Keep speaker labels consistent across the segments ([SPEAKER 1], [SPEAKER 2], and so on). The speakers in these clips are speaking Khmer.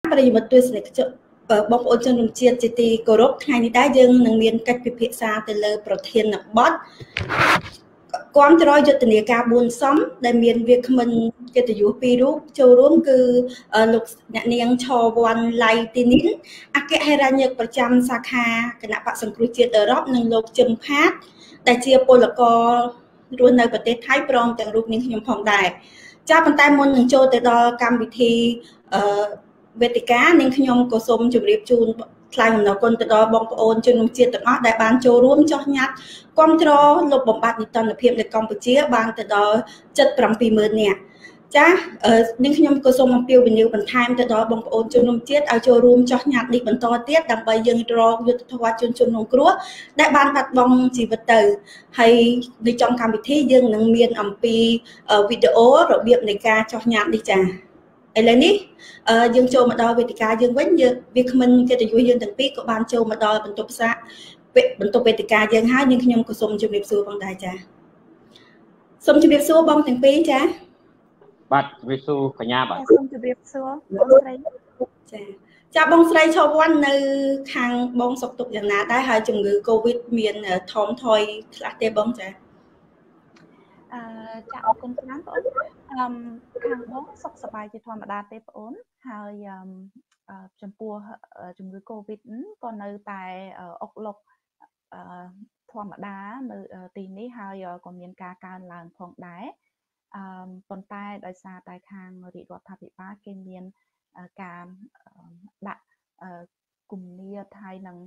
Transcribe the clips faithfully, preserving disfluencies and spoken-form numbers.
[SPEAKER 1] ប្រិយមិត្តទស្សនិកជនបងប្អូនជនរួមជាតិជាទីគោរពថ្ងៃនេះដែរយើងនឹងមានកិច្ចពិភាក្សាទៅលើប្រធានបទគាំទ្រយុទ្ធនាការបួនសំដែលមានវាគ្មិនកិត្តិយសពីររូបចូលរួមគឺលោកអ្នកនាងឆវ័នឡៃទីនីនអគ្គហេរញ្ញិកប្រចាំសាខាគណៈបក្សសង្គ្រោះជាតិអឺរ៉ុបនិងលោកជឹមផាតដែលជាពលកររស់នៅប្រទេសថៃព្រមទាំងរូបនាងខ្ញុំផងដែរចាប៉ុន្តែមុននឹងចូលទៅដល់កម្មវិធីអឺវេទិកានាងខ្ញុំក៏សូមជម្រាបជូនថ្លែងអំណរគុណទៅដល់បងប្អូនជនរួមជាតិទាំងអស់ដែលបានចូលរួមចោះញ៉ាត់គាំទ្រលុបបំបាត់នីតិរដ្ឋភាពនៅកម្ពុជាបានទៅដល់ជិតប្រាំពីរម៉ឺននាក់ចានាងខ្ញុំក៏សូមអំពាវនាវបន្ថែមទៅដល់បងប្អូនជនរួមជាតិឲ្យចូលរួមចោះញ៉ាត់នេះបន្តទៀតដើម្បីយើងរកយុទ្ធធម៌ជនជនរងគ្រោះដែលបានបាត់បង់ជីវិតទៅហើយនៅចំកម្មវិធីយើងនឹងមានអំពីវីដេអូរបៀបនៃការចោះញ៉ាត់នេះចាឥឡូវនេះយើងចូលមកដល់វេទិកាយើងវិញយើងវាគ្មិនកិត្តិយសយើងទាំងពីរក៏បានចូលមកដល់បន្ទប់ផ្សារបន្ទប់វេទិកាយើងហើយនាងខ្ញុំក៏សូមជម្រាបសួរផងដែរចាសូមជម្រាបសួរបងទាំងពីរចា
[SPEAKER 2] បាទជម្រាបសួរកញ្ញាបាទ
[SPEAKER 3] សូមជម្រាបសួរបងស្រី
[SPEAKER 1] ចាចាបងស្រីឆវ័ននៅខាងបងសុខទុក្ខយ៉ាងណាដែរហើយជំងឺ Covid មានថមថយខ្លះទេបងចា
[SPEAKER 3] អឺចាអរគុណច្រើនបងអឺខាងបងសុខសប្បាយជាធម្មតាទេបងហើយអឺចំពោះជំងឺ Covid ក៏នៅតែអុកឡុកអឺធម្មតានៅទីនេះហើយក៏មានការកើនឡើងផងដែរអឺប៉ុន្តែដោយសារតែខាងរាជរដ្ឋាភិបាលគេមានការដាក់គំនាបហើយនឹង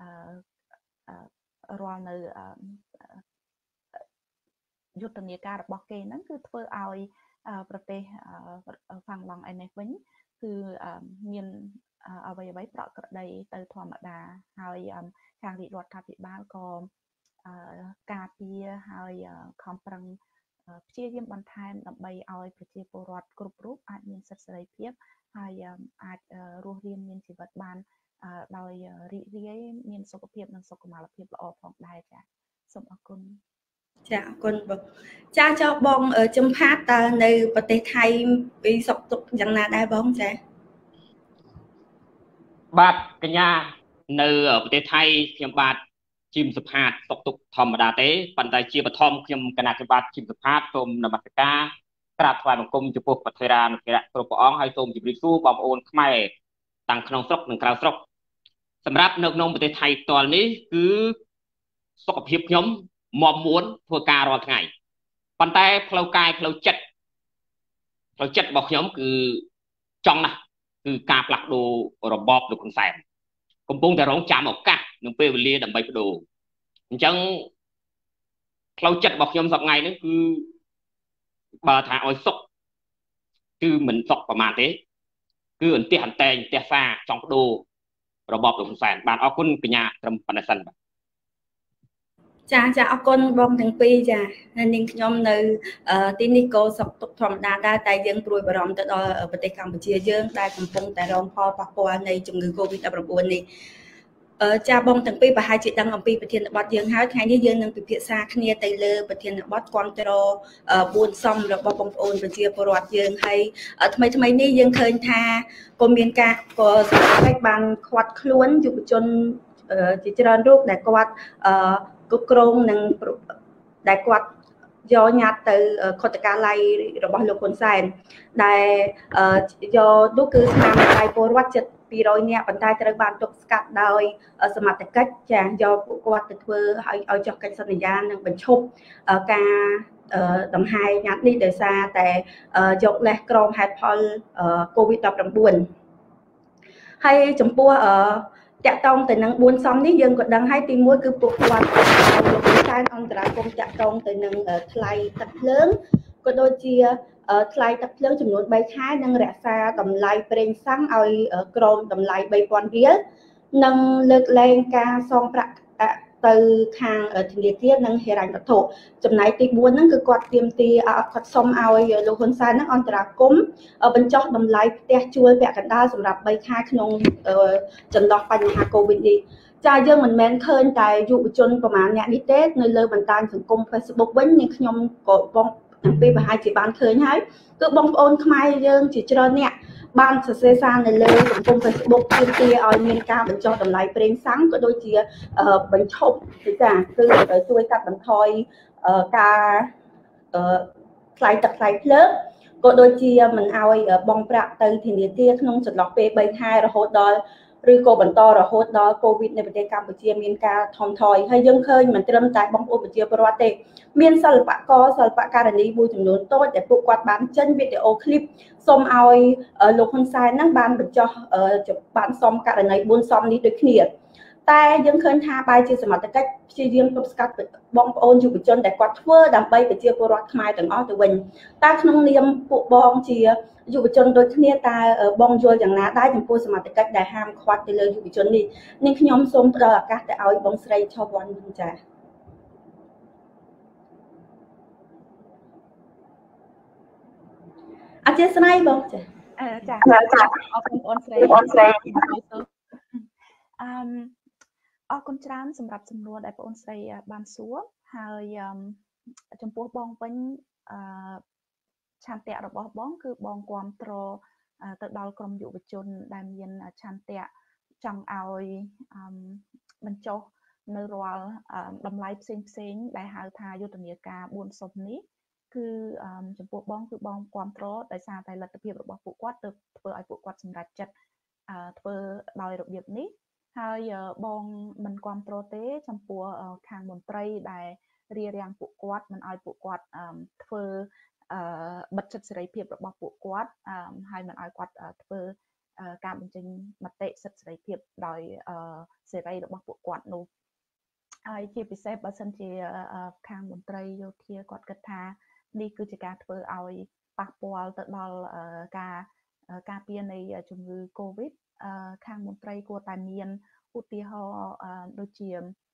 [SPEAKER 3] រាល់នៅយុទ្ធនាការរបស់គេហ្នឹងគឺធ្វើឲ្យប្រទេសហ្វាំងឡង់ឯនេះវិញគឺមានអ្វីអ្វីប្រក្រតីទៅធម្មតាហើយខាងរាជរដ្ឋាភិបាលក៏ការពារហើយខំប្រឹងព្យាយាមបន្ថែមដើម្បីឲ្យប្រជាពលរដ្ឋគ្រប់រូបអាចមានសិទ្ធិសេរីភាពហើយអាចរស់រានមានជីវិតបានដោយរីករាយមានសុខភាពនិងសុខុមាលភាពល្អផងដែរចា៎សូមអរគុណ
[SPEAKER 1] ចាអរគុណបងចាចោះបងជឹមផាតតើនៅប្រទេសថៃពីសុខទុក្ខយ៉ាងណាដែរបងចា
[SPEAKER 2] បាទកញ្ញានៅប្រទេសថៃខ្ញុំបាទជីមសុផាតសុខទុក្ខធម្មតាទេប៉ុន្តែជាបឋមខ្ញុំគណៈខ្ញុំបាទជីមសុផាតសូមនមស្ការក្រាបថ្វាយបង្គំចំពោះព្រះធេរានុថេរៈគ្រប់ព្រះអង្គហើយសូមជម្រាបសួរបងប្អូនខ្មែរទាំងក្នុងស្រុកនិងក្រៅស្រុកសម្រាប់នៅក្នុងប្រទេសថៃផ្ទាល់នេះគឺសុខភាពខ្ញុំមាំមួនធ្វើការរាល់ថ្ងៃប៉ុន្តែផ្លូវកាយផ្លូវចិត្តផ្លូវចិត្តរបស់ខ្ញុំគឺចង់ណាស់គឺការផ្លាស់ប្ដូររបបលោកហ៊ុនសែនកំពុងតែរងចាំឱកាសនឹងពេលវេលាដើម្បីបដូរអញ្ចឹងផ្លូវចិត្តរបស់ខ្ញុំសប្តាហ៍នេះគឺបើថាឲ្យសុខគឺមិនសុខប្រមាណទេគឺអន្ទះអន្តែងអន្ទះសាចង់បដូររបបលោកហ៊ុនសែនបាទអរគុណកញ្ញាត្រឹមប៉ុណ្ណេះសិនបាទ
[SPEAKER 1] ចាចាអរគុណបងទាំងពីរចានាងខ្ញុំនៅទីនេះក៏សុខទុក្ខធម្មតាដែរតែយើងព្រួយបារម្ភទៅដល់ប្រទេសកម្ពុជាយើងដែលកំពុងតែរងផលប៉ះពាល់នៃជំងឺ Covid ដប់ប្រាំបួន នេះចាបងទាំងពីរប្រហែលជាដឹងអំពីប្រធានបទយើងហើយថ្ងៃនេះយើងនឹងពិភាក្សាគ្នាទៅលើប្រធានបទគាំទ្របួនសំរបស់បងប្អូនប្រជាពលរដ្ឋយើងហើយថ្មីថ្មីនេះយើងឃើញថាក៏មានការក៏សម្រាប់បានខាត់ខ្លួនយុវជនជាច្រើនរូបដែលគាត់គ្រប់គ្រងនឹងដែលគាត់យកញត្តិទៅខុទ្ទកាល័យរបស់លោកហ៊ុនសែនដែលយកនោះគឺស្នាមដៃពលរដ្ឋជិតពីររយនាក់ប៉ុន្តែត្រូវបានទប់ស្កាត់ដោយសមត្ថកិច្ចចាយកពួកគាត់ទៅធ្វើឲ្យឲ្យចុះកិច្ចសន្យានិងបញ្ឈប់ការដង្ហែញត្តិនេះដោយសារតែយកលេសក្រមហេតុផល Covid ដប់ប្រាំបួន ហើយចំពោះតាក់ទងទៅនឹងបួនសំនេះយើងក៏ដឹងហើយទីមួយគឺពួកគាត់លោកហ៊ុនសែនអន្តរាគមន៍តាក់ទងទៅនឹងថ្លៃទឹកភ្លើងក៏ដូចជាថ្លៃទឹកភ្លើងចំនួនបីខែនិងរក្សាតម្លៃប្រេងសាំងឲ្យក្រោមតម្លៃបីពាន់រៀលនិងលើកលែងការសងប្រាក់ទៅខាងធនាគារនិងហិរញ្ញវត្ថុចំណែកទីបួនហ្នឹងគឺគាត់ទាមទារគាត់សុំឲ្យលោកហ៊ុនសែនហ្នឹងអន្តរាគមន៍បញ្ចុះតម្លៃផ្ទះជួលពាក់កណ្ដាលសម្រាប់បីខែក្នុងចន្លោះបញ្ហា Covid នេះចាយើងមិនមែនឃើញតែយុវជនប្រហែលអ្នកនេះទេនៅលើបណ្ដាញសង្គម Facebook វិញនាងខ្ញុំក៏បងទាំងពីរប្រហែលជាបានឃើញហើយគឺបងប្អូនខ្មែរយើងជាច្រើនអ្នក ban sơ sơ xa này lên cũng cùng Facebook tiên kia ở miền ca bên cho tầm lại prem sáng có đôi chia bên chụp thì cả từ tôi các bạn thôi ca lại tập lại lớp có đôi chia mình ao bong bạc từ thì địa kia không sụt lọt về bên hai rồi hốt đó rồi cô bận to rồi hốt đó Covidในประเทศกัมพูชีmiền ca thòng thoi hay dân khơi mình trâm tại bong ô bên chiaประวัติmiềnสลับก็สลับการนี้บูจำนวนโต๊ะแต่พวกกวาดบ้านเช่นวิดีโอคลิปส้มเอาโลกคนทรายนั่งบ้านเป็นจอจะบ้านส้มการนี้บุญส้มนี้โดยเขียดแต่ยังเคยทาไปจีสมัติกัดจีเรียนกับสกัดบองโอนอยู่เป็นจนแต่กวาดเพื่อดำไปเป็นเจียประวัติขมายถึงอ้อตัววินแต่ขนมเนียมปุบองเจียอยู่เป็นจนโดยที่นี่ตาบองโยอย่างน่าได้ถึงผู้สมัติกัดได้ห้ามควัดไปเลยอยู่เป็นจนนี่นี่ขยมส้มประกาศแต่เอาบองใส่ชอบวันบุญจ่าอาจารย์สไนบองจ้ะ
[SPEAKER 3] เออจ้ะเอาเป็นออนเซออนเซอืมออกคนจานสำหรับจำนวนไอปอนเซบานซัวหายจำพวกบองเป็นชันเตะระบบบองคือบองความโตตัดดาวกรมอยู่ประจุดามเย็นชันเตะจังเอาบรรจบในรัวดำไลฟ์เซ็งๆได้หาทายุติเนียกาบุญสมนี้คือจำพวกบองคือบองความโตได้ซาแต่ละตะเพียบระบบผูกวัดเติบเพื่อไอผูกวัดสำหรับจัดเพื่อดาวระเบียบนี้ហើយបងមិនគ្រប់គ្រងទេចំពោះខាងមន្ត្រីដែលរៀបរៀងពួកគាត់មិនឲ្យពួកគាត់ធ្វើបិទសិទ្ធិសេរីភាពរបស់ពួកគាត់ហើយមិនឲ្យគាត់ធ្វើការបញ្ចេញមតិសិទ្ធិសេរីភាពដោយសេរីរបស់ពួកគាត់នោះហើយជាពិសេសបើសិនជាខាងមន្ត្រីយោធាគាត់គិតថានេះគឺជាការធ្វើឲ្យប៉ះពាល់ទៅដល់ការការពារនៃជំងឺ Covidខាងមន្ត្រីគួរតែមានឧទាហរណ៍ដូចជា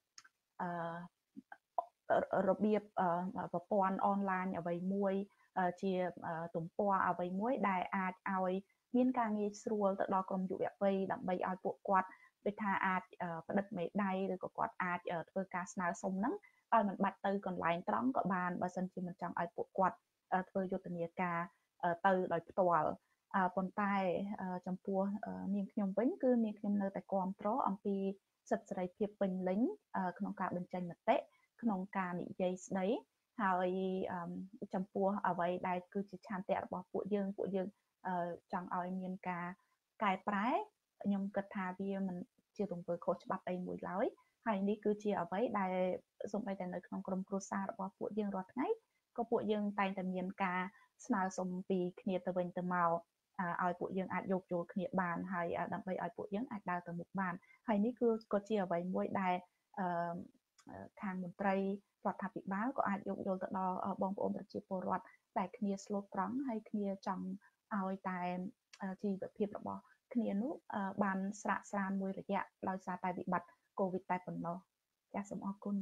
[SPEAKER 3] របៀបប្រព័ន្ធអនឡាញអ្វីមួយជាទំព័រអ្វីមួយដែលអាចឲ្យមានការងាយស្រួលទៅដល់ក្រុមយុវវ័យដើម្បីឲ្យពួកគាត់ដូចថាអាចផ្តិតមេដៃឬក៏គាត់អាចធ្វើការស្នើសុំហ្នឹងឲ្យមិនបាច់ទៅកន្លែងត្រង់ក៏បានបើសិនជាមិនចង់ឲ្យពួកគាត់ធ្វើយុទ្ធនាការទៅដោយផ្ទាល់ប៉ុន្តែចំពោះនាងខ្ញុំវិញគឺនាងខ្ញុំនៅតែគាំទ្រអំពីសិទ្ធិសេរីភាពពេញលេញក្នុងការបញ្ចេញមតិក្នុងការនិយាយស្ដីហើយចំពោះអ្វីដែលគឺជាឆន្ទៈរបស់ពួកយើងពួកយើងចង់ឲ្យមានការកែប្រែខ្ញុំគិតថាវាមិនជាទង្វើខុសច្បាប់អីមួយឡើយហើយនេះគឺជាអ្វីដែលសូម្បីតែនៅក្នុងក្រុមគ្រួសាររបស់ពួកយើងរាល់ថ្ងៃក៏ពួកយើងតែងតែមានការស្នើសុំពីគ្នាទៅវិញទៅមកឲ្យពួកយើងអាចយកចូលគ្នាបានហើយដើម្បីឲ្យពួកយើងអាចដើរទៅមុខបានហើយនេះគឺក៏ជាអ្វីមួយដែលខាងមន្ត្រីរដ្ឋាភិបាលក៏អាចយកយល់ទៅដល់បងប្អូនប្រជាពលរដ្ឋតែគ្នាស្លូតត្រង់ហើយគ្នាចង់ឲ្យតែជីវភាពរបស់គ្នានោះបានស្រាកស្រានមួយរយៈដោយសារតែវិបត្តិកូវីដតែប៉ុណ្ណោះចាសសូមអរគុណ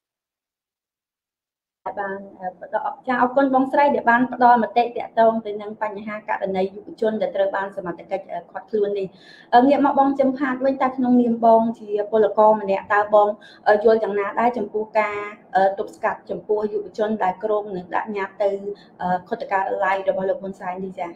[SPEAKER 1] បានចាអរគុណបងស្រីដែលបានផ្ដល់មតិតាក់ទងទៅនឹងបញ្ហាករណីយុវជនដែលត្រូវបានសមត្ថកិច្ចខាត់ខ្លួននេះងាកមកបងចំផាតវិញតែក្នុងនាមបងជាពលករម្នាក់តើបងយល់យ៉ាងណាដែរចំពោះការទប់ស្កាត់ចំពោះយុវជនដែលក្រុមនឹងដាក់ញត្តិទៅខុទ្ទការិយាល័យរបស់លោកហ៊ុនសែននេះចា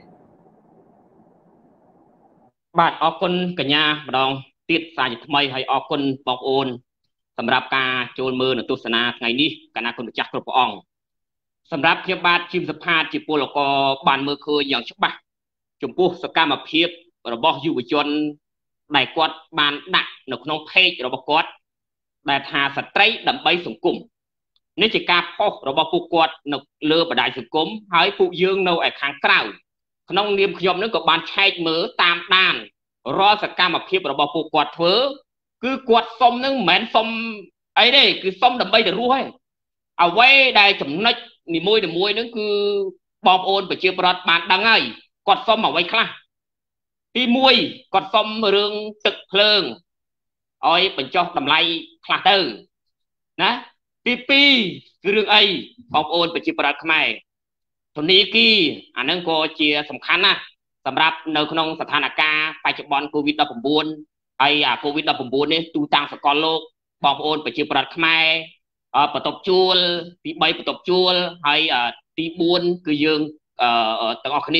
[SPEAKER 2] បាទអរគុណកញ្ញាម្ដងទៀតសាជាថ្មីហើយអរគុណបងប្អូនសម្រាប់ការចូលមើលនិងទស្សនាថ្ងៃនេះគណៈគុណម្ចាស់គ្រប់ព្រះអង្គសម្រាប់ខ្ញុំបាទជីមសុផាតជាពលករបានមើលឃើញយ៉ាងច្បាស់ចំពោះសកម្មភាពរបស់យុវជនដែលគាត់បានដាក់នៅក្នុងเพจរបស់គាត់ដែលថាស្ត្រីដើម្បីសង្គមនេះជាការផុសរបស់ពួកគាត់នៅលើបណ្ដាញសង្គមហើយពួកយើងនៅឯខាងក្រៅក្នុងនាមខ្ញុំនឹងក៏បានឆែកមើលតាមដានរាល់សកម្មភាពរបស់ពួកគាត់ធ្វើគឺគាត់សុំនឹងមិនមែនសុំអីទេគឺសុំដើម្បីទៅរស់ឯងអ្វីដែលចំណុចនីមួយនីមួយនឹងគឺបងប្អូនប្រជាពលរដ្ឋបានដឹងហើយគាត់សុំអ្វីខ្លះទីមួយគាត់សុំរឿងទឹកភ្លើងឲ្យបញ្ចុះតម្លៃខ្លះទៅណាទីពីរគឺរឿងអីបងប្អូនប្រជាពលរដ្ឋខ្មែរធនាគារអានឹងក៏ជាសំខាន់ណាស់សម្រាប់នៅក្នុងស្ថានភាពបច្ចុប្បន្ន កូវីដ ដប់៩ ហើយអា កូវីដ ដប់៩ នេះទូទាំងសកលលោកបងប្អូនប្រជាពលរដ្ឋខ្មែរបន្ទប់ជួលទីបីបន្ទប់ជួលហើយទីបួនគឺយើងទាំងអស់គ្នា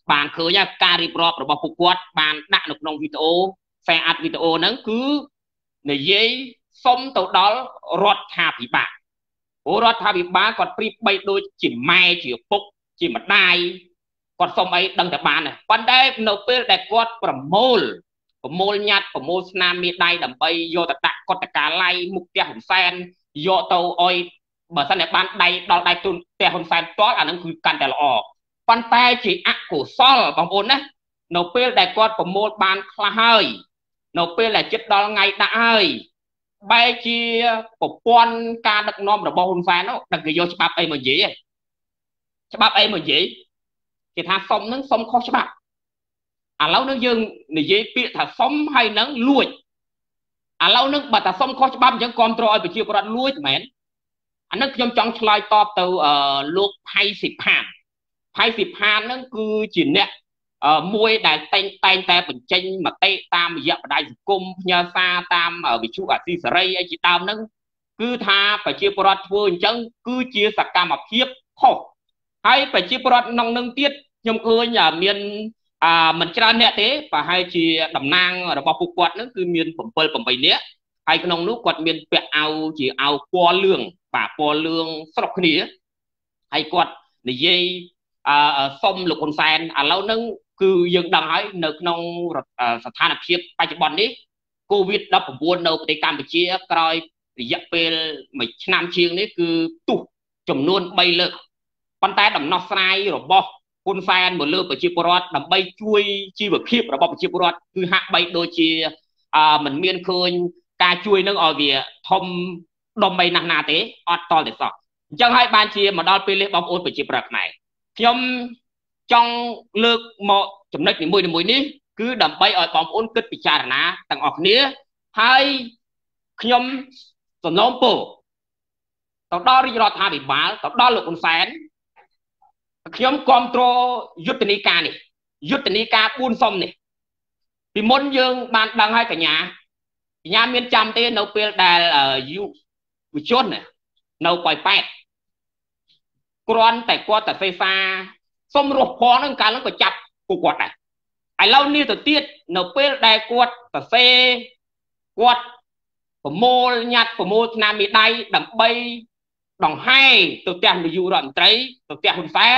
[SPEAKER 2] បានឃើញការរៀបរាប់របស់ពួកគាត់បានដាក់នៅក្នុងវីដេអូខ្សែអាត់វីដេអូហ្នឹងគឺនិយាយសុំទៅដល់រដ្ឋាភិបាលព្រោះរដ្ឋាភិបាលគាត់ប្រៀបបីដូចជាម៉ែជាពុកជាម្ដាយគាត់សុំអីដឹងតែបានប៉ុន្តែនៅពេលដែលគាត់ប្រមូលប្រមូលញត្តិប្រមូលស្នាមមេដៃដើម្បីយកទៅដាក់កតកាល័យមុខផ្ទះហ៊ុនសែនយកទៅអុយបើសិនតែបានដៃដល់ដៃទូនផ្ទះហ៊ុនសែនផ្ទាល់អានឹងគឺកាន់តែល្អប៉ុន្តែជាអកុសលបងប្អូនណានៅពេលដែលគាត់ប្រមូលបានខ្លះហើយនៅពេលដែលចិត្តដល់ថ្ងៃដាក់ហើយបែរជាប្រព័ន្ធការដឹកនាំរបស់ហ៊ុនសែននោះដឹកគេយកច្បាប់អីមកនិយាយច្បាប់អីមកនិយាយគេថាសុំនឹងសុំខុសច្បាប់ឥឡូវនឹងយើងនិយាយពាក្យថាសុំហើយនឹងលួចឥឡូវនឹងបើថាសុំខុសច្បាប់អញ្ចឹងគ្រប់គ្រងឲ្យប្រជាពលរដ្ឋលួចមែនអានេះខ្ញុំចង់ឆ្លើយតបទៅលោកផៃសិផានផៃសិផានហ្នឹងគឺជាអ្នកមួយដែលតែងតែងតែបញ្ចេញមតិតាមរយៈបណ្ដាញសង្គមផ្ញើសារតាមវិទ្យុអាស៊ីសេរីអីជាដើមហ្នឹងគឺថាប្រជាពលរដ្ឋធ្វើអញ្ចឹងគឺជាសកម្មភាពខុសហើយប្រជាពលរដ្ឋក្នុងនឹងទៀតខ្ញុំឃើញមានអឺមិនច្រើនអ្នកទេប្រហែលជាតំណាងរបស់ពួកគាត់ហ្នឹងគឺមាន7 8នាក់ហើយក្នុងនោះគាត់មានពាក់អាវជាអាវពណ៌លឿងបាទពណ៌លឿងស្រុកគ្នាហើយគាត់និយាយអឺសុំលោកហ៊ុនសែនឥឡូវហ្នឹងគឺយើងដឹងហើយនៅក្នុងស្ថានភាពបច្ចុប្បន្ននេះ កូវីដ ដប់ប្រាំបួន នៅប្រទេសកម្ពុជាក្រោយរយៈពេលមួយឆ្នាំជាងនេះគឺទុះចំនួន3លើកប៉ុន្តែដំណោះស្រាយរបស់ហ៊ុនសែនមកលើប្រជាពលរដ្ឋដើម្បីជួយជីវភាពរបស់ប្រជាពលរដ្ឋគឺហាក់បីដូចជាអឺមិនមានឃើញការជួយនឹងឲ្យវាធំដុំបីណាស់ណាទេអត់តល់ទេសោះអញ្ចឹងហើយបានជាមកដល់ពេលនេះបងប្អូនប្រជាពលរដ្ឋខ្មែរខ្ញុំចង់លើកមកចំណុចនីមួយៗនេះគឺដើម្បីឲ្យបងប្អូនគិតពិចារណាទាំងអស់គ្នាហើយខ្ញុំសំណូមពរទៅដល់រាជរដ្ឋាភិបាលទៅដល់លោកហ៊ុនសែនខ្ញុំគ្រប់គ្រងយុទ្ធនាការនេះយុទ្ធនាការបួនសុំនេះពីមុនយើងបានដឹងហើយកញ្ញាកញ្ញាមានចាំទេនៅពេលដែលយុវជននៅប៉ោយប៉ែតគ្រាន់តែគាត់តែសេសាសុំរស់ផងនឹងកាលនឹងក៏ចាប់ពួកគាត់ដែរឥឡូវនេះទៅទៀតនៅពេលដែលគាត់សរសេរគាត់ប្រមូលញត្តិប្រមូលស្នាមមេដៃដើម្បីដង្ហែទៅផ្ទះនាយករដ្ឋមន្ត្រីទៅផ្ទះហ៊ុនសែន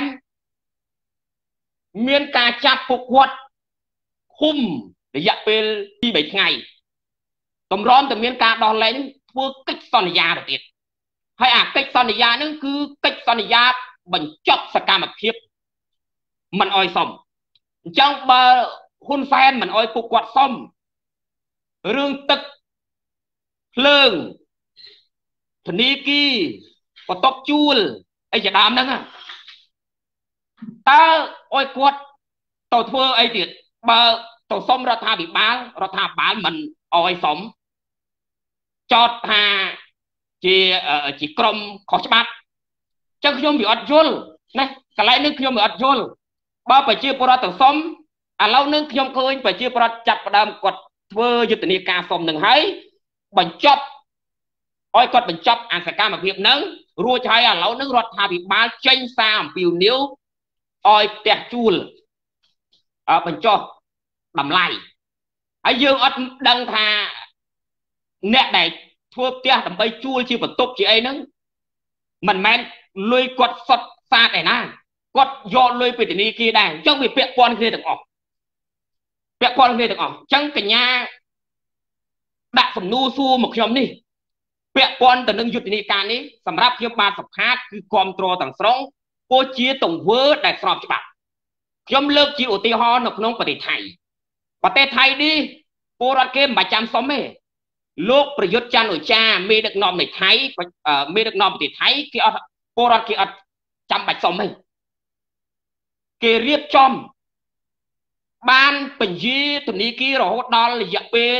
[SPEAKER 2] មានការចាប់ពួកគាត់ឃុំរយៈពេលពីរ 3ថ្ងៃតម្រាំតែមានការដោះលែងធ្វើកិច្ចសន្យាទៅទៀតហើយអាកិច្ចសន្យាហ្នឹងគឺកិច្ចសន្យាបញ្ចប់សកម្មភាពមិនអោយសុំអញ្ចឹងបើហ៊ុនសែនមិនអោយពួកគាត់សុំរឿងទឹកភ្លើងធនាគារបន្ទប់ជួលអីជាដើមហ្នឹងតើអោយគាត់ទៅធ្វើអីទៀតបើទៅសុំរដ្ឋាភិបាលរដ្ឋាភិបាលមិនអោយសុំចោទថាជាជាក្រុមខុសច្បាប់អញ្ចឹងខ្ញុំវាអត់យល់ណាកន្លែងនេះខ្ញុំវាអត់យល់បើប្រជាពលរដ្ឋទៅសុំឥឡូវនេះខ្ញុំឃើញប្រជាពលរដ្ឋចាប់ផ្ដើមគាត់ធ្វើយុទ្ធនាការសុំនឹងហើយបញ្ចប់ឲ្យគាត់បញ្ចប់អាសកម្មភាពហ្នឹងរួចហើយឥឡូវនេះរដ្ឋាភិបាលចេញសារអំពាវនាវឲ្យផ្ទះជួលអឺបញ្ចុះតម្លៃហើយយើងអត់ដឹងថាអ្នកដែលធ្វើផ្ទះដើម្បីជួលជាបន្ទប់ជាអីហ្នឹងមិនមែនលុយគាត់សុទ្ធសាធឯណាគាត់យកលុយពីធនាគារដែរអញ្ចឹងវាពាក់ព័ន្ធគ្នាទាំងអស់ពាក់ព័ន្ធគ្នាទាំងអស់អញ្ចឹងកញ្ញាដាក់សំណួរសួរមកខ្ញុំនេះពាក់ព័ន្ធទៅនឹងយុទ្ធនាការនេះសម្រាប់ខ្ញុំបានសម្ភាសគឺគ្រប់គ្រងទាំងស្រុងពោលជាទង្វើដែលស្របច្បាប់ខ្ញុំលើកជាឧទាហរណ៍នៅក្នុងប្រទេសថៃប្រទេសថៃនេះពលរដ្ឋគេមិនបាច់ចាំសុំទេលោកប្រយុទ្ធច័ន្ទអូចាមេដឹកនាំនៃថៃមេដឹកនាំប្រទេសថៃគេអត់ពលរដ្ឋគេអត់ចាំបាច់សុំទេគេរៀបចំបានបញ្ជាធនាគាររហូតដល់រយៈពេល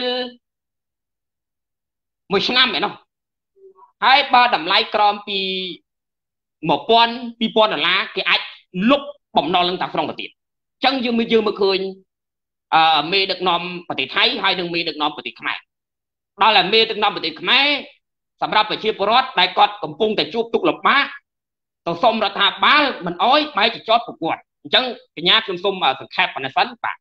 [SPEAKER 2] មួយឆ្នាំឯណោះហើយបើតម្លៃក្រោមពីmộtពាន់ ពីរពាន់ដុល្លារគេអាចលុបបំណុលនឹងតាមស្រុងទៅទៀតអញ្ចឹងយើងមើលយើងមើលឃើញអឺមេដឹកនាំប្រទេសថៃហើយនិងមេដឹកនាំប្រទេសខ្មែរដល់តែមេដឹកនាំប្រទេសខ្មែរសម្រាប់ប្រជាពលរដ្ឋដែលគាត់កំពុងតែជួបទុក្ខលំបាកទៅសុំរដ្ឋាភិបាលមិនអោយបែរជាចោទពួកគាត់ chẳng cái nhà chung xung ở sừng khép này sẵn bạn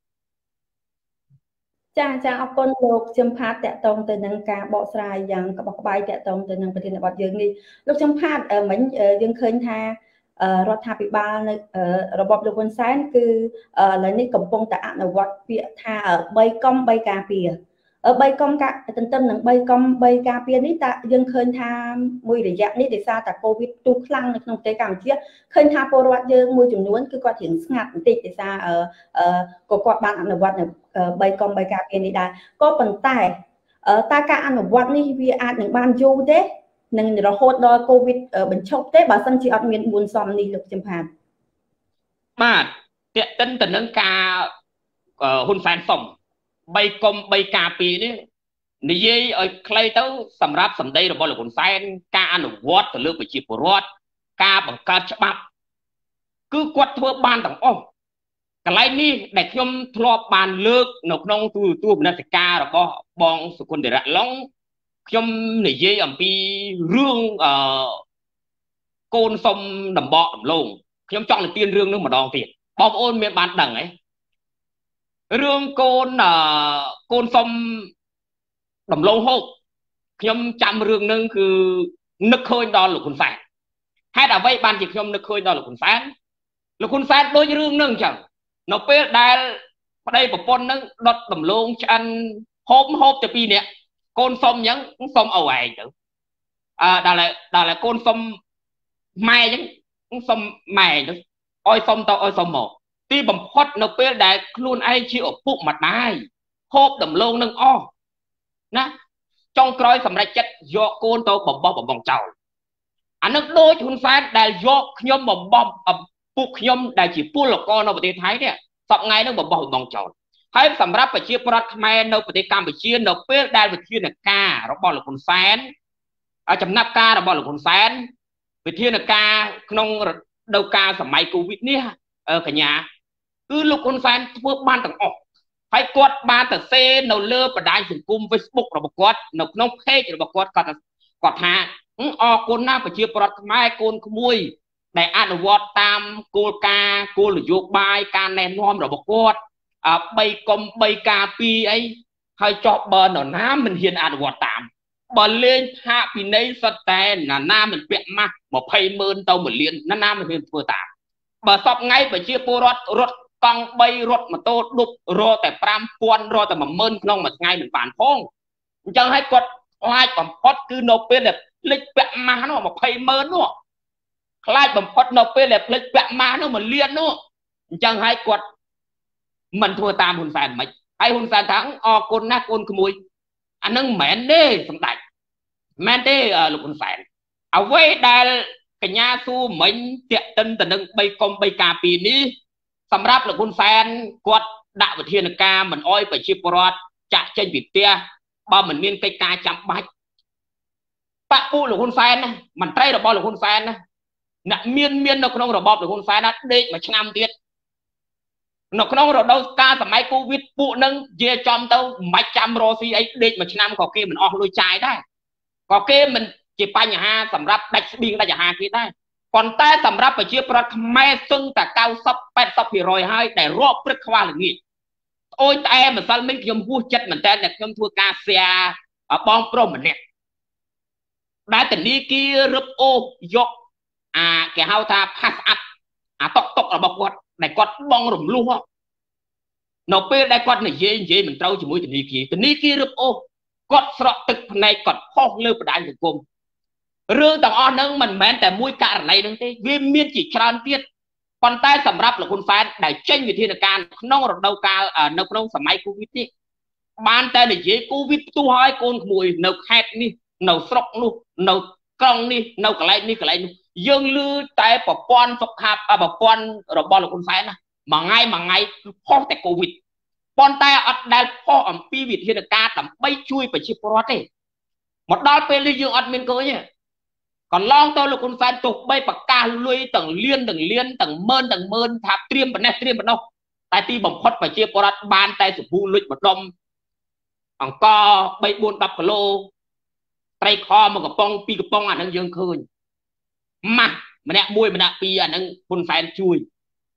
[SPEAKER 1] cha cha ở con lục châm phát tẹt tông từ nâng ca bọ sài dạng các bọc bay tẹt tông từ nângประเทศบอดdương đi lúc châm phát ở mình dương khơi thaรัฐบาลระบบลูกคนแสนคือแล้วนี่กำปงแต่อนุวัตเปียท่าใบกอมใบกาเปียใบกอมกะตั้งแต่หนึ่งใบกอมใบกาเปียนี่แต่ยังเคยทำมวยระยะนี้เดี๋ยวซาแต่โควิดตุกลังในขนมเตยกามเชียเคยทำโปรวัตยังมวยจุ่มนวลคือกว่าถึงงัดติดเดี๋ยวซาเอ่อเอ่อกกบ้านอนุวัตเนี่ยใบกอมใบกาเปียนี่ได้ก็ปัญไต่ตาการอนุวัตนี่วีอาร์หนึ่งบ้านยูเด้หนึ่งเราโคตรดอยโควิดบรรชกเต้บาสันจีอดเมียนบุญซอมนี่ลูกจำพาน
[SPEAKER 2] มาเตะตั้งแต่นั้นกาหุ่นแฟนส่งใบกลมใบกาปีนี่นี่ยี่ไอ้ใครเต้าสำรับสำได้เราบอกเลยหุ่นแฟนกาหนุ่มวอดแต่เลือกไปจีบรอดกาบังการฉบับคือกวดทั่วบ้านต่างอ้อกันไรนี่เด็กยมทลอบานเลิกหนกน้องตัวตัวมันจะกาเราก็บองสุขุนเดรัตล้องยมนี่ยี่อันปีเรื่องโกนสมดำบ่อดำลงยมจ้องในเตียนเรื่องนึงมาดองเตียนบอมโอนเมียบ้านดังไงเรื่องโกนโกนสมดำลงหกยมจำเรื่องนึงคือนึกเคยดอนหรือคุณแฟนให้แต่ไว้บ้านจิตยมนึกเคยดอนหรือคุณแฟนหรือคุณแฟนโดยเรื่องนึงจังนกเป็ดได้ได้ปนนึงดอดดำลงชันโฮมโฮมแต่ปีเนี้ยโกนสมยังสมเอาไว้จังอ่าได้เลยได้เลยโกนสมไม่ยังสมไม่จังอ้อยสมต่ออ้อยสมหมอที่บ่มพดนกเป็ดได้คลุนไอชิอปุ๊บมัดได้โฮมดำลงนึงอ้อนะจงกรอยสำหรับจัดยกโกนตัวบ่มบ่มบ่มเจ้าอันนั้นโดยคุณแฟนได้ยกขยมบ่มบ่มปุ๊บขยมได้จีปุ๊บหลอกก้อนในประเทศไทยเนี่ยสับไงนึกบ่มบ่มบ่มเจ้าให้สำหรับประเทศปรัฐแมนในประเทศกัมพูชาในเพื่อได้ประเทศนักการเราบอกหลักคนแสนอาจำนับการเราบอกหลักคนแสนประเทศนักการขนมดาวการสมัยโควิดเนี่ยเออขยะคือหลักคนแสนเพื่อบ้านต่างออกให้กดบ้านแต่เซ่ในเลือประดายสังคมเฟซบุ๊กเราบอกกดในขนมเพจเราบอกกดกดกดหาออกคนหน้าประเทศปรัฐแมนคนขโมยได้อนุวัตตามโกลกาโกลโยบายการแนะนำเราบอกกดใบกลมใบกาปีไอ้ให้จอบเบอร์หน่อน้ำมันเห็นอ่านวัดตามเบอร์เล่นภาพปีนี้สแตนน่ะน้ำมันเปียกมากบอกไพ่เมินเตาเหมือนเลี้ยนน้ำน้ำมันเป็นเพื่อตามเบอร์สอบไงไปเชี่ยปูรถรถกองใบรถมาโต้ดุบรอแต่ปรามปวนรอแต่มาเมินน้องมาไงเหมือนป่านพงจังให้กดคลายบัมพอดคือโนเปแบบเล็กเปียกมาเนาะบอกไพ่เมินเนาะคลายบัมพอดโนเปแบบเล็กเปียกมาเนาะเหมือนเลี้ยนเนาะจังให้กดมันทั่วตามหุ่นแฟนไหมไอหุ่นแฟนทั้งออกคนหน้าคนขโมยอันนั้นแมนเด้สมบัติแมนเด้ลูกหุ่นแฟนเอาไว้ได้กัญญาสู้เหมือนเตะตันแต่หนึ่งใบกลมใบกาปีนี้สำหรับลูกหุ่นแฟนกดด่าประเทศกาเหมือนอ้อยไปชิปรอดจะเช่นบิดเตี้ยบ่เหมือนเมียนไกกาจับใบปะปูลูกหุ่นแฟนนะมันไตรระบอบลูกหุ่นแฟนนะน่ะเมียนเมียนนกน้องระบอบลูกหุ่นแฟนนะเด็กมาชนะเตี้ยนกน้องเราดูการสมัยโควิดปุ๊นึงเยี่ยจอมเต้าไม่จำรอซีไอเด็กมันชนะมันก็เกมมันออกลุยใจได้ก็เกมมันจีบไปอย่างฮาสำหรับดัชบิงได้อย่างฮาคิดได้ก่อนแต่สำหรับไปเชี่ยประแม่ซึ่งแต่เก้าซับแปดซับสี่ร้อยให้แต่รอบพฤกษาหรืองี้โอ้ยแต่เหมือนซัลมิยมพูดจัดเหมือนแต่เนี่ยยมทัวกาเซียบองโปรเหมือนเนี่ยได้แต่นี้กี้รึบโอยกอ่าแกเฮาท่าพัสอัพอ่าตกตกเราบอกว่าในกอดบองหลุมลู่นกเป็ดได้กอดในเย่เย่เหมือนเต้าจมูกตัวนี้กี้ตัวนี้กี้รึบโอกอดสระตึกในกอดพ่อเลือดประดายสังคมเรื่องต่างอ้อนึงมันแม้แต่มวยกะอะไรนึงที่วิมเมียนจีครานเตี้ยก่อนใต้สำหรับหลักคนแฟนได้เช่นวิธีการน้องเราเดาการอ่านกน้องสมัยโควิดนี่บ้านแต่ในเย่โควิดตัวให้คนขโมยนกแฮดนี่นกสระนู่นกกล้องนี่นกอะไรนี่อะไรนี่ยังลือแต่ปะปอนสกหับอ่ะปะปอนเราบอลหลักคนแฟนนะมาไงมาไงพ่อแต่โควิดปอนแต่อัดได้พ่ออ่ำปีวิธีการแต่ไม่ช่วยไปชิปรอดเลยหมดดอลเป็นเลยยังอัดเมนเกอร์เนี่ยก่อนลองตัวลูกคนแฟนตกใบปากกาลุยต่างเลี้ยนต่างเลี้ยนต่างเมินต่างเมินทับเตรียมปนแนเตรียมปนนกแต่ตีบ่มพดไปชิปรอดบานแต่สุภูลุยบดมอังก็ใบบุญดับกะโลไตรคอมันกับปองปีกับปองอันนั้นยังคืนมามันเนี่ยมวยมันปีอันนั้นคนแฟนช่วย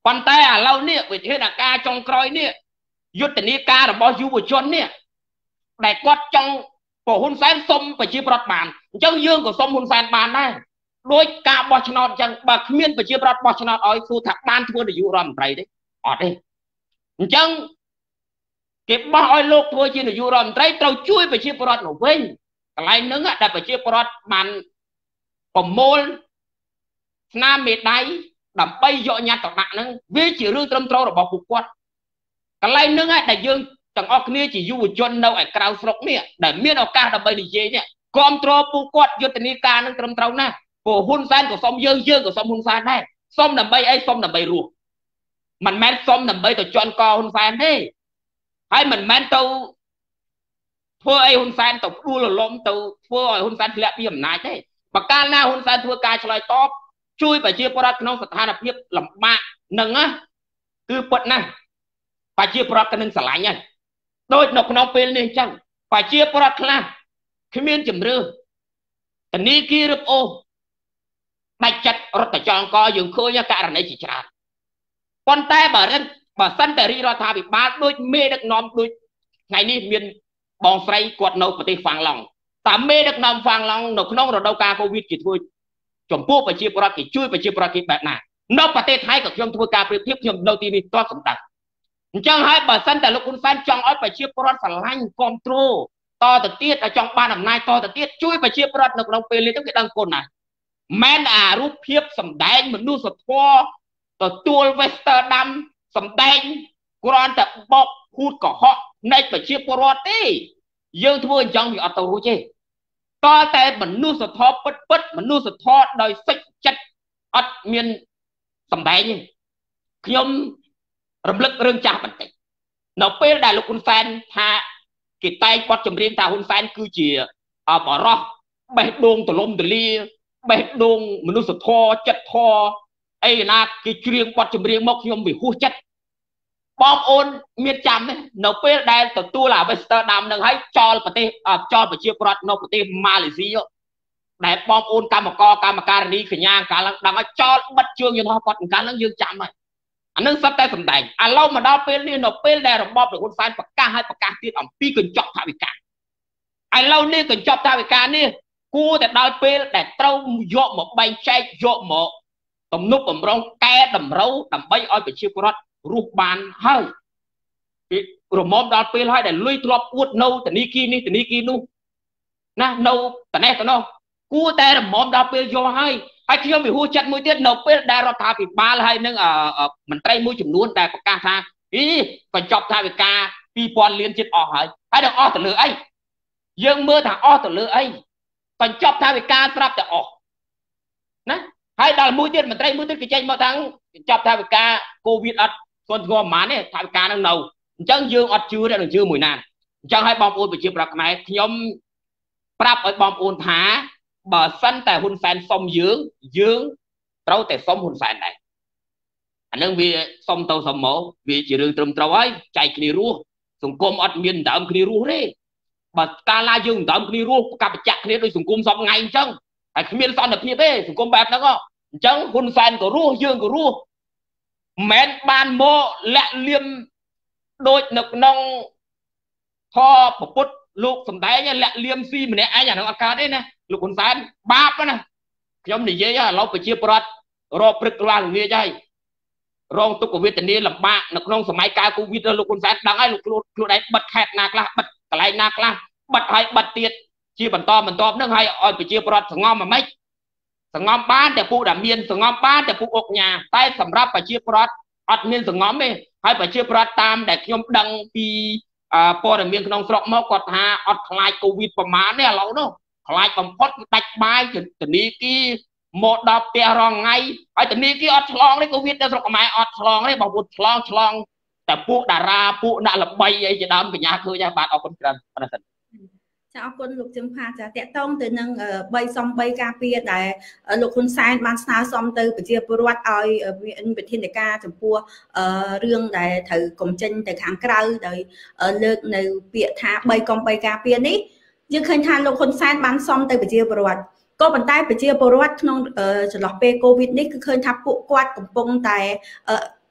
[SPEAKER 2] ប៉ុន្តែឥឡូវនេះវិធានការចុងក្រោយនេះយុទ្ធនាការរបស់យុវជននេះដែលគាត់ចង់ប្រហ៊ុនសែនសុំប្រជាប្រដ្ឋបានអញ្ចឹងយើងក៏សុំហ៊ុនសែនបានដែរដោយការបោះឆ្នោតអញ្ចឹងបើគ្មានប្រជាប្រដ្ឋបោះឆ្នោតឲ្យសួរថាបានធ្វើនាយករដ្ឋមន្ត្រីទេអត់ទេអញ្ចឹងគេបោះឲ្យលោកធ្វើជានាយករដ្ឋមន្ត្រីត្រូវជួយប្រជាប្រដ្ឋមកវិញកន្លែងហ្នឹងដែលប្រជាប្រដ្ឋបានប្រមូលស្នាមមេដៃដើម្បីយកញត្តិទៅដាក់ហ្នឹងវាជារឿងត្រឹមត្រូវរបស់ពួកគាត់កន្លែងហ្នឹងដែលយើងទាំងអស់គ្នាជាយុវជននៅឯក្រៅស្រុកនេះដែលមានឱកាសដើម្បីនិយាយនេះគ្រប់គ្រងពួកគាត់យុទ្ធនាការហ្នឹងត្រឹមត្រូវណាស់ព្រោះហ៊ុនសែនក៏សុំយើងយើងក៏សុំហ៊ុនសែនដែរសុំដើម្បីអីសុំដើម្បីរស់មិនមែនសុំដើម្បីទៅជន់កហ៊ុនសែនទេហើយមិនមែនទៅធ្វើអីហ៊ុនសែនទៅផ្ដួលរលំទៅធ្វើឲ្យហ៊ុនសែនធ្លាក់ពីអំណាចទេបើកាលណាហ៊ុនសែនធ្វើការឆ្លើយតបជួយប្រជាពលរដ្ឋក្នុងស្ថានភាពលំបាកហ្នឹងណាគឺពិតណាស់ប្រជាពលរដ្ឋក៏នឹងស្រឡាញ់ហើយដូចនៅក្នុងពេលនេះអញ្ចឹងប្រជាពលរដ្ឋខ្លះគ្មានជំរឿធនីគាររឹបអូសដាច់ចិត្តរត់ទៅចងកយើងឃើញករណីជាច្រើនប៉ុន្តែបើរិនបើសិនតែរាជរដ្ឋាភិបាលដូចមេដឹកនាំដូចថ្ងៃនេះមានបងស្រីគាត់នៅប្រទេសហ្វាំងឡង់តែមេដឹកនាំហ្វាំងឡង់នៅក្នុងរដូវកាលកូវីដគេធ្វើចំពោះប្រជាពលរដ្ឋគេជួយប្រជាពលរដ្ឋគេបែបណានៅប្រទេសថៃក៏ខ្ញុំធ្វើការប្រៀបធៀបខ្ញុំនៅទីនេះតសម្ដេចអញ្ចឹងហើយបើសិនតែលោកហ៊ុនសែនចង់ឲ្យប្រជាពលរដ្ឋស្រឡាញ់គ្រប់គ្រងតទៅទៀតឲ្យចង់បានអំណាចតទៅទៀតជួយប្រជាពលរដ្ឋនៅក្នុងពេលនេះទៅគេដឹងគុណណាស់មិនអារូបភាពសម្ដែងមនុស្សធម៌ទទួល Western ដាំសម្ដែងគ្រាន់តែបោកហួតកុហកនៃប្រជាពលរដ្ឋទេយើងធ្វើអញ្ចឹងវាអត់ទៅរួចទេតើតែមនុស្សធម៌ពិតពិតមនុស្សធម៌ដោយសេចចិត្តអត់មានសម្ដែងទេខ្ញុំរំលឹករឿងចាស់បន្តិចនៅពេលដែលលោកហ៊ុនសែនថាគេតែងបទចម្រៀងថាហ៊ុនសែនគឺជាបរោះបេះដូងទលំទលាបេះដូងមនុស្សធម៌ចិត្តធម៌អីណាគេច្រៀងបទចម្រៀងមកខ្ញុំវាហួសចិត្តបងអូនមានចាំទេនៅពេលដែលទទួលអា Western ដាំនឹងហើយចោលប្រទេសចោលប្រជាពលរដ្ឋនៅប្រទេសម៉ាឡេស៊ីដែលបងអូនកម្មករកម្មការិនីកញ្ញាកាលឡើងដឹងឲ្យចោលបិទជើងយន្តហោះគាត់កាលឡើងយើងចាំហើយអានឹងសត្វតែសម្ដែងឥឡូវមកដល់ពេលនេះនៅពេលដែលរបបលោកហ៊ុនសែនប្រកាសឲ្យប្រកាសទៀតអំពីកញ្ចក់ថវិកាឥឡូវនេះកញ្ចក់ថវិកានេះគួរតែដល់ពេលដែលត្រូវយកមកបែងចែកយកមកទំនុកបំរុងកែតម្រូវដើម្បីឲ្យប្រជាពលរដ្ឋរស់បានហើយពីរមុំដល់ពេលហើយដែលលុយធ្លាប់អួតនៅធនីគារនេះធនីគារនោះណានៅត្នេះត្នោះគួរតែរមុំដល់ពេលយកហើយហើយខ្ញុំវាហួសចិត្តមួយទៀតនៅពេលដែលរដ្ឋាភិបាលហើយនឹងមន្ត្រីមួយចំនួនដែលប្រកាសថាអីកញ្ចប់ថវិកាពីរពាន់លានជាតិអស់ហើយហើយនឹងអស់ទៅលើអីយើងមើលថាអស់ទៅលើអីកញ្ចប់ថវិកាស្រាប់តែអស់ណាហើយដល់មួយទៀតមន្ត្រីមួយទៀតគេចេញមកថាកញ្ចប់ថវិកាកូវីដអត់ស្គាល់ស្គាល់ប៉ុន្មានទេថវិកានឹងនៅអញ្ចឹងយើងអត់ជឿទេនឹងជឿមួយណាអញ្ចឹងហើយបងប្អូនប្រជាប្រដ្ឋខ្មែរខ្ញុំប្រាប់ឲ្យបងប្អូនថាបើសិនតែហ៊ុនសែនសុំយើងយើងត្រូវតែសុំហ៊ុនសែនដែរអានឹងវាសុំទៅសុំមកវាជារឿងត្រឹមត្រូវហើយចែកគ្នារស់សង្គមអត់មានដើមគ្នារស់ទេបើកាលណាយើងដើមគ្នារស់កັບបច្ចៈគ្នាដោយសង្គមសពថ្ងៃអញ្ចឹងហើយគ្មានសន្តិភាពទេសង្គមបែបហ្នឹងអញ្ចឹងហ៊ុនសែនក៏រស់យើងក៏រស់មិនបានមកលាក់លៀមដូចនៅក្នុងធម៌ពុទ្ធលោកសំដែងលាក់លៀមស៊ីម្នាក់ឯងអានឹងអត់កើតទេណាលោកហ៊ុនសែនបាបណាខ្ញុំនិយាយឥឡូវប្រជាប្រដ្ឋរកព្រឹកក្បាលល្ងាចហើយរងទុក្ខវេទនាលំបាកនៅក្នុងសម័យកាលកូវីដលោកហ៊ុនសែនដឹងហើយលោកខ្លួនខ្លួនឯងបិទខេត្តណាខ្លះបិទកន្លែងណាខ្លះបិទហើយបិទទៀតជាបន្តបន្តនឹងហើយឲ្យប្រជាប្រដ្ឋសងំមកម៉េចសងំបានតែពួកដែលមានសងំបានតែពួកអុកញ៉ាតែសម្រាប់ប្រជាប្រដ្ឋអត់មានសងំទេហើយប្រជាប្រដ្ឋតាមដែលខ្ញុំដឹងពីព័ត៌មានក្នុងស្រុកមកគាត់ថាអត់ខ្លាចកូវីដប្រមាណទេឥឡូវនោះខ្លាចបំផុតដាច់បាយធនីគារមកដល់ផ្ទះរងថ្ងៃហើយធនីគារអត់ឆ្លងទេកូវីដនៅស្រុកខ្មែរអត់ឆ្លងទេបងប្អូនឆ្លងឆ្លងតែពួកតារាពួកអ្នកល្បីអីជាដើមកញ្ញាឃើញហើយបាទអរគុណច្រើនប៉ុណ្ណឹងសិន
[SPEAKER 1] ចាអរគុណលោកជឹមផាចាតកតងទៅនឹងបីសំបីការពារដែលលោកហ៊ុនសែនបានស្នើសុំទៅប្រជាពលរដ្ឋឲ្យមានវិធានការចំពោះរឿងដែលត្រូវកំចេញទៅខាងក្រៅដោយលើកនៅពាក្យថាបីកំបីការពារនេះយើងឃើញថាលោកហ៊ុនសែនបានសុំទៅប្រជាពលរដ្ឋក៏ប៉ុន្តែប្រជាពលរដ្ឋក្នុងចន្លោះពេលកូវីដនេះគឺឃើញថាពួកគាត់កំពុងតែ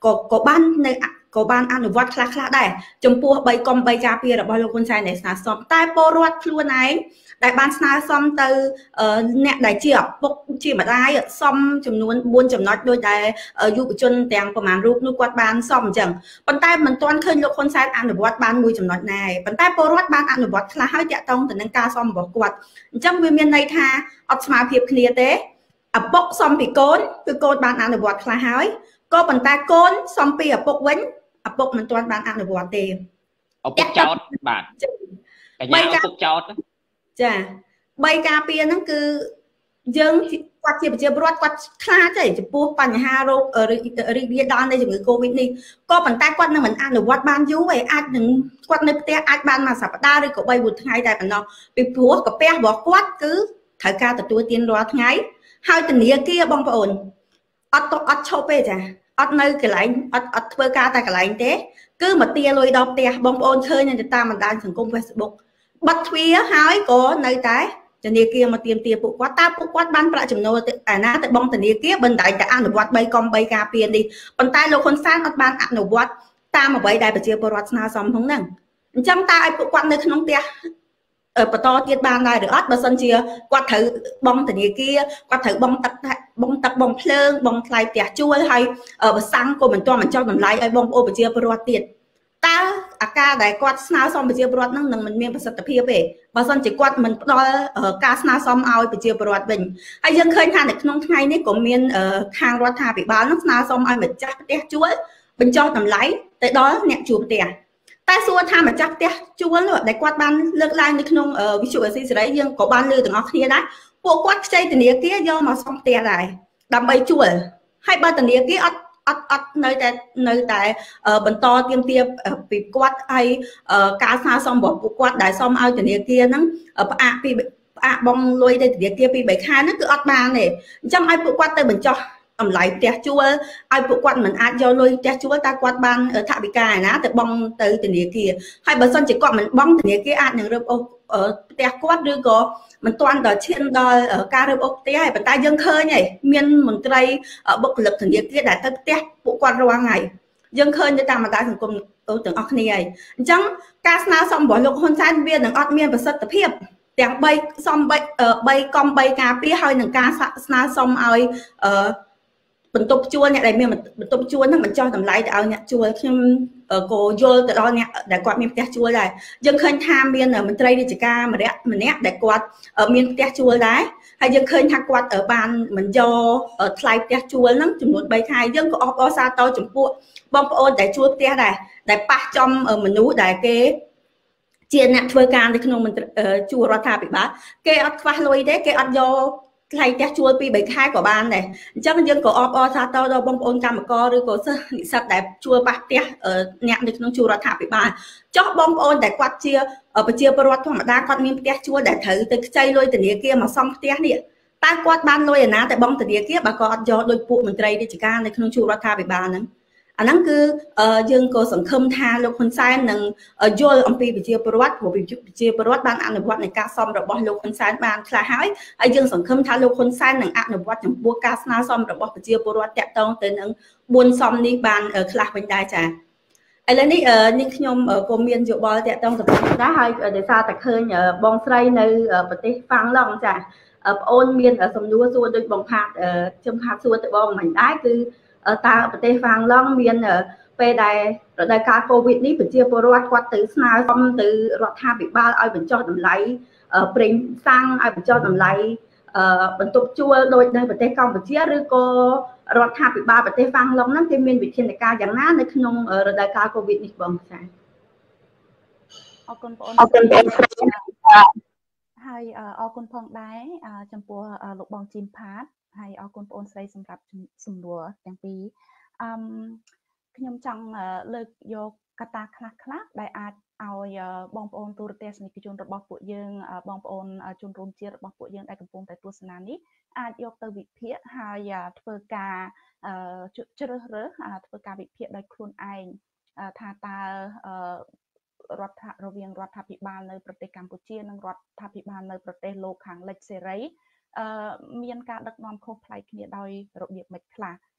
[SPEAKER 1] có có ban nơi có ban ăn vậtខ្លះខ្លះដែរចំពោះបីកុំបីការពាររបស់លោកហ៊ុនសែនដែលស្នើសុំតែពលរដ្ឋខ្លួនឯងដែលបានស្នើសុំទៅអ្នកដែលជាឪពុកជាម្ដាយសុំចំនួន4ចំណុចដោយដែលយុវជនទាំងប្រមាណរូបនោះគាត់បានសុំអញ្ចឹងប៉ុន្តែមិនទាន់ឃើញលោកហ៊ុនសែនអនុវត្តបានមួយចំណុចណាទេប៉ុន្តែពលរដ្ឋបានអនុវត្តខ្លះហើយតាក់ទងទៅនឹងការសុំរបស់គាត់អញ្ចឹងវាមានន័យថាអត់ស្មើភាពគ្នាទេឪពុកសុំពីកូនគឺកូនបានអនុវត្តខ្លះហើយក៏ប៉ុន្តែកូនសុំពីឪពុកវិញឪពុកមិនទាន់បានអនុវត្តទេ
[SPEAKER 2] ឪពុកចោតបាទកញ្ញាឪពុកចោត
[SPEAKER 1] ចាបីការពារហ្នឹងគឺយើងគាត់ជាប្រជាពលរដ្ឋគាត់ខ្លាចទេចំពោះបញ្ហារោគរីករាលដាលនៃជំងឺ Covid នេះក៏ប៉ុន្តែគាត់នឹងមិនអនុវត្តបានយូរទេអាចនឹងគាត់នៅផ្ទះអាចបានមួយសប្តាហ៍ឬក៏បីមួយថ្ងៃតែប៉ុណ្ណោះពីព្រោះកាពះរបស់គាត់គឺត្រូវការទទួលទានរាល់ថ្ងៃហើយធនាគារបងប្អូនអត់អត់ឈប់ទេចាអត់នៅកន្លែងអត់អត់ធ្វើការតែកន្លែងទេគឺមកទាលុយដល់ផ្ទះបងប្អូនឃើញនៅតាមបណ្ដាញសង្គម Facebook បិទទ្វារហើយក៏នៅតែធនាគារមកទាមទារពួកគាត់តើពួកគាត់បានប្រាក់ចំណូលអាណាទៅបងធនាគារបណ្ដាញតែអនុវត្តបីកុំបីការពារនេះប៉ុន្តែលោកហ៊ុនសែនអត់បានអនុវត្តតាមអ្វីដែលប្រជាពលរដ្ឋស្នើសុំផងហ្នឹងអញ្ចឹងតើឲ្យពួកគាត់នៅក្នុងផ្ទះបន្តទៀតបានដែរឬអត់បើសិនជាគាត់ត្រូវបងធនាគារគាត់ត្រូវបងទឹកបងទឹកបងភ្លើងបងថ្លៃផ្ទះជួលហើយប្រសាំងក៏មិនទាន់បញ្ចុះតម្លៃឲ្យបងប្អូនប្រជាពលរដ្ឋទៀតតើអាការដែលគាត់ស្នើសុំប្រជាពលរដ្ឋហ្នឹងនឹងមិនមានប្រសិទ្ធភាពទេបើសិនជាគាត់មិនផ្ដល់ការស្នើសុំឲ្យប្រជាពលរដ្ឋវិញហើយយើងឃើញថានៅក្នុងថ្ងៃនេះក៏មានខាងរដ្ឋាភិបាលហ្នឹងស្នើសុំឲ្យម្ចាស់ផ្ទះជួលបញ្ចុះតម្លៃទៅដល់អ្នកជួលផ្ទះតែសួរថាម្ចាស់ផ្ទះជួលនោះដែលគាត់បានលើកឡើងនៅក្នុងវិទ្យុអេស៊ីសេរីយើងក៏បានលើទាំងអស់គ្នាដែរពួកគាត់ខ្ចីធនាគារយកមកសុំផ្ទះដែរដើម្បីជួលហើយបើធនាគារអត់អត់អត់នៅតែនៅតែបន្តទាមទារពីគាត់ហើយការស្នើសុំរបស់ពួកគាត់ដែលសុំឲ្យធនាគារហ្នឹងផ្អាកពីផ្អាកបងលុយទៅធនាគារពីបីខែហ្នឹងគឺអត់បានទេអញ្ចឹងឲ្យពួកគាត់ទៅបញ្ចុះតម្លៃផ្ទះជួលឲ្យពួកគាត់មិនអាចយកលុយផ្ទះជួលតែគាត់បានថវិកាឯណាទៅបង់ទៅធនាគារហើយបើសិនជាគាត់មិនបង់ធនាគារអាចនឹងរឹបអូសផ្ទះគាត់ឬក៏មិនទាន់ដល់ឈានដល់ការរឹបអូសផ្ទះហើយប៉ុន្តែយើងឃើញហើយមានមន្ត្រីបុគ្គលិកធនាគារដែលទៅផ្ទះពួកគាត់រាល់ថ្ងៃយើងឃើញទៅតាមបណ្ដាញសង្គមទាំងអស់គ្នាហើយអញ្ចឹងការស្នើសុំរបស់លោកហ៊ុនសែនវានឹងអត់មានប្រសិទ្ធភាពទាំងបីសុំបីបីកុំបីការពារហើយនឹងការស្នើសុំឲ្យអឺបន្ទប់ជួលអ្នកដែលមានបន្ទប់ជួលហ្នឹងបញ្ចុះតម្លៃទៅឲ្យអ្នកជួលខ្ញុំក៏យល់ទៅដល់អ្នកដែលគាត់មានផ្ទះជួលដែរយើងឃើញថាមានមន្ត្រីរាជការម្នាក់ម្នាក់ដែលគាត់មានផ្ទះជួលដែរហើយយើងឃើញថាគាត់បានមិនយកថ្លៃផ្ទះជួលហ្នឹងចំនួនបីខែយើងក៏អបអរសាទរចំពោះបងប្អូនដែលជួលផ្ទះដែរដែលប៉ះចំមនុស្សដែលគេជាអ្នកធ្វើការនៅក្នុងជួលរដ្ឋាភិបាលគេអត់ខ្វះលុយទេគេអត់យកថ្លៃផ្ទះជួលពីបីខែក៏បានដែរអញ្ចឹងយើងក៏អបអរសាទរដល់បងប្អូនកម្មករឬក៏សិស្សនិស្សិតដែលជួលប៉ះផ្ទះអ្នកនៅក្នុងជួលរដ្ឋាភិបាលចុះបងប្អូនដែលគាត់ជាប្រជាពលរដ្ឋធម្មតាគាត់មានផ្ទះជួលដែលត្រូវទៅខ្ចីលុយធនាគារមកសង់ផ្ទះនេះតើគាត់បានលុយឯណាតែបងធនាគារបើគាត់អត់យកដូចពួកមន្ត្រីរាជការនៅក្នុងជួលរដ្ឋាភិបាលហ្នឹងអាហ្នឹងគឺយើងក៏សង្ឃឹមថាលោកហ៊ុនសែននឹងយល់អំពីប្រជាពលរដ្ឋព្រោះប្រជាពលរដ្ឋបានអនុវត្តនៃការសុំរបស់លោកហ៊ុនសែនបានខ្លះហើយហើយយើងសង្ឃឹមថាលោកហ៊ុនសែននឹងអនុវត្តចំពោះការស្នើសុំរបស់ប្រជាពលរដ្ឋតាក់ទងទៅនឹងបួនសុំនេះបានខ្លះវិញដែរចា៎ឥឡូវនេះនេះខ្ញុំក៏មានយោបល់តាក់ទងទៅផងដែរហើយដោយសារតែឃើញបងស្រីនៅប្រទេសហ្វាំងឡង់ចា៎ប្អូនមានសំណួរសួរដូចបងផាតខ្ញុំផាតសួរទៅបងមិនដែរគឺតើប្រទេសហ្វាំងឡង់មានពេលដែលរដូវកាលកូវីដនេះប្រជាពលរដ្ឋគាត់ទៅស្នើសុំទៅរដ្ឋាភិបាលឲ្យបញ្ចុះតម្លៃប្រេងសាំងឲ្យបញ្ចុះតម្លៃបន្ទប់ជួលដូចនៅប្រទេសកម្ពុជាឬក៏រដ្ឋាភិបាលប្រទេសហ្វាំងឡង់ហ្នឹងគេមានវិធានការយ៉ាងណានៅក្នុងរដូវកាលកូវីដនេះបងចា៎
[SPEAKER 3] អរគុណបងអរគុណបងហើយអរគុណផងដែរចំពោះលោកបងជីមផាតហើយអរគុណបងស្រីសម្រាប់សំណួរទាំងពីរអឺខ្ញុំចង់លើកយកកត្តាខ្លះខ្លះដែលអាចឲ្យបងប្អូនទូរទស្សនិកជនរបស់ពួកយើងបងប្អូនជនរួមជាតិរបស់ពួកយើងដែលកំពុងតែទស្សនានេះអាចយកទៅវិភាគហើយធ្វើការជ្រើសរើសធ្វើការវិភាគដោយខ្លួនឯងថាតើរដ្ឋរវាងរដ្ឋាភិបាលនៅប្រទេសកម្ពុជានិងរដ្ឋាភិបាលនៅប្រទេសលោកខាងលិចសេរីអឺមានការដឹកនាំខុសប្លែកគ្នាដោយរបៀបម៉េចខ្លះ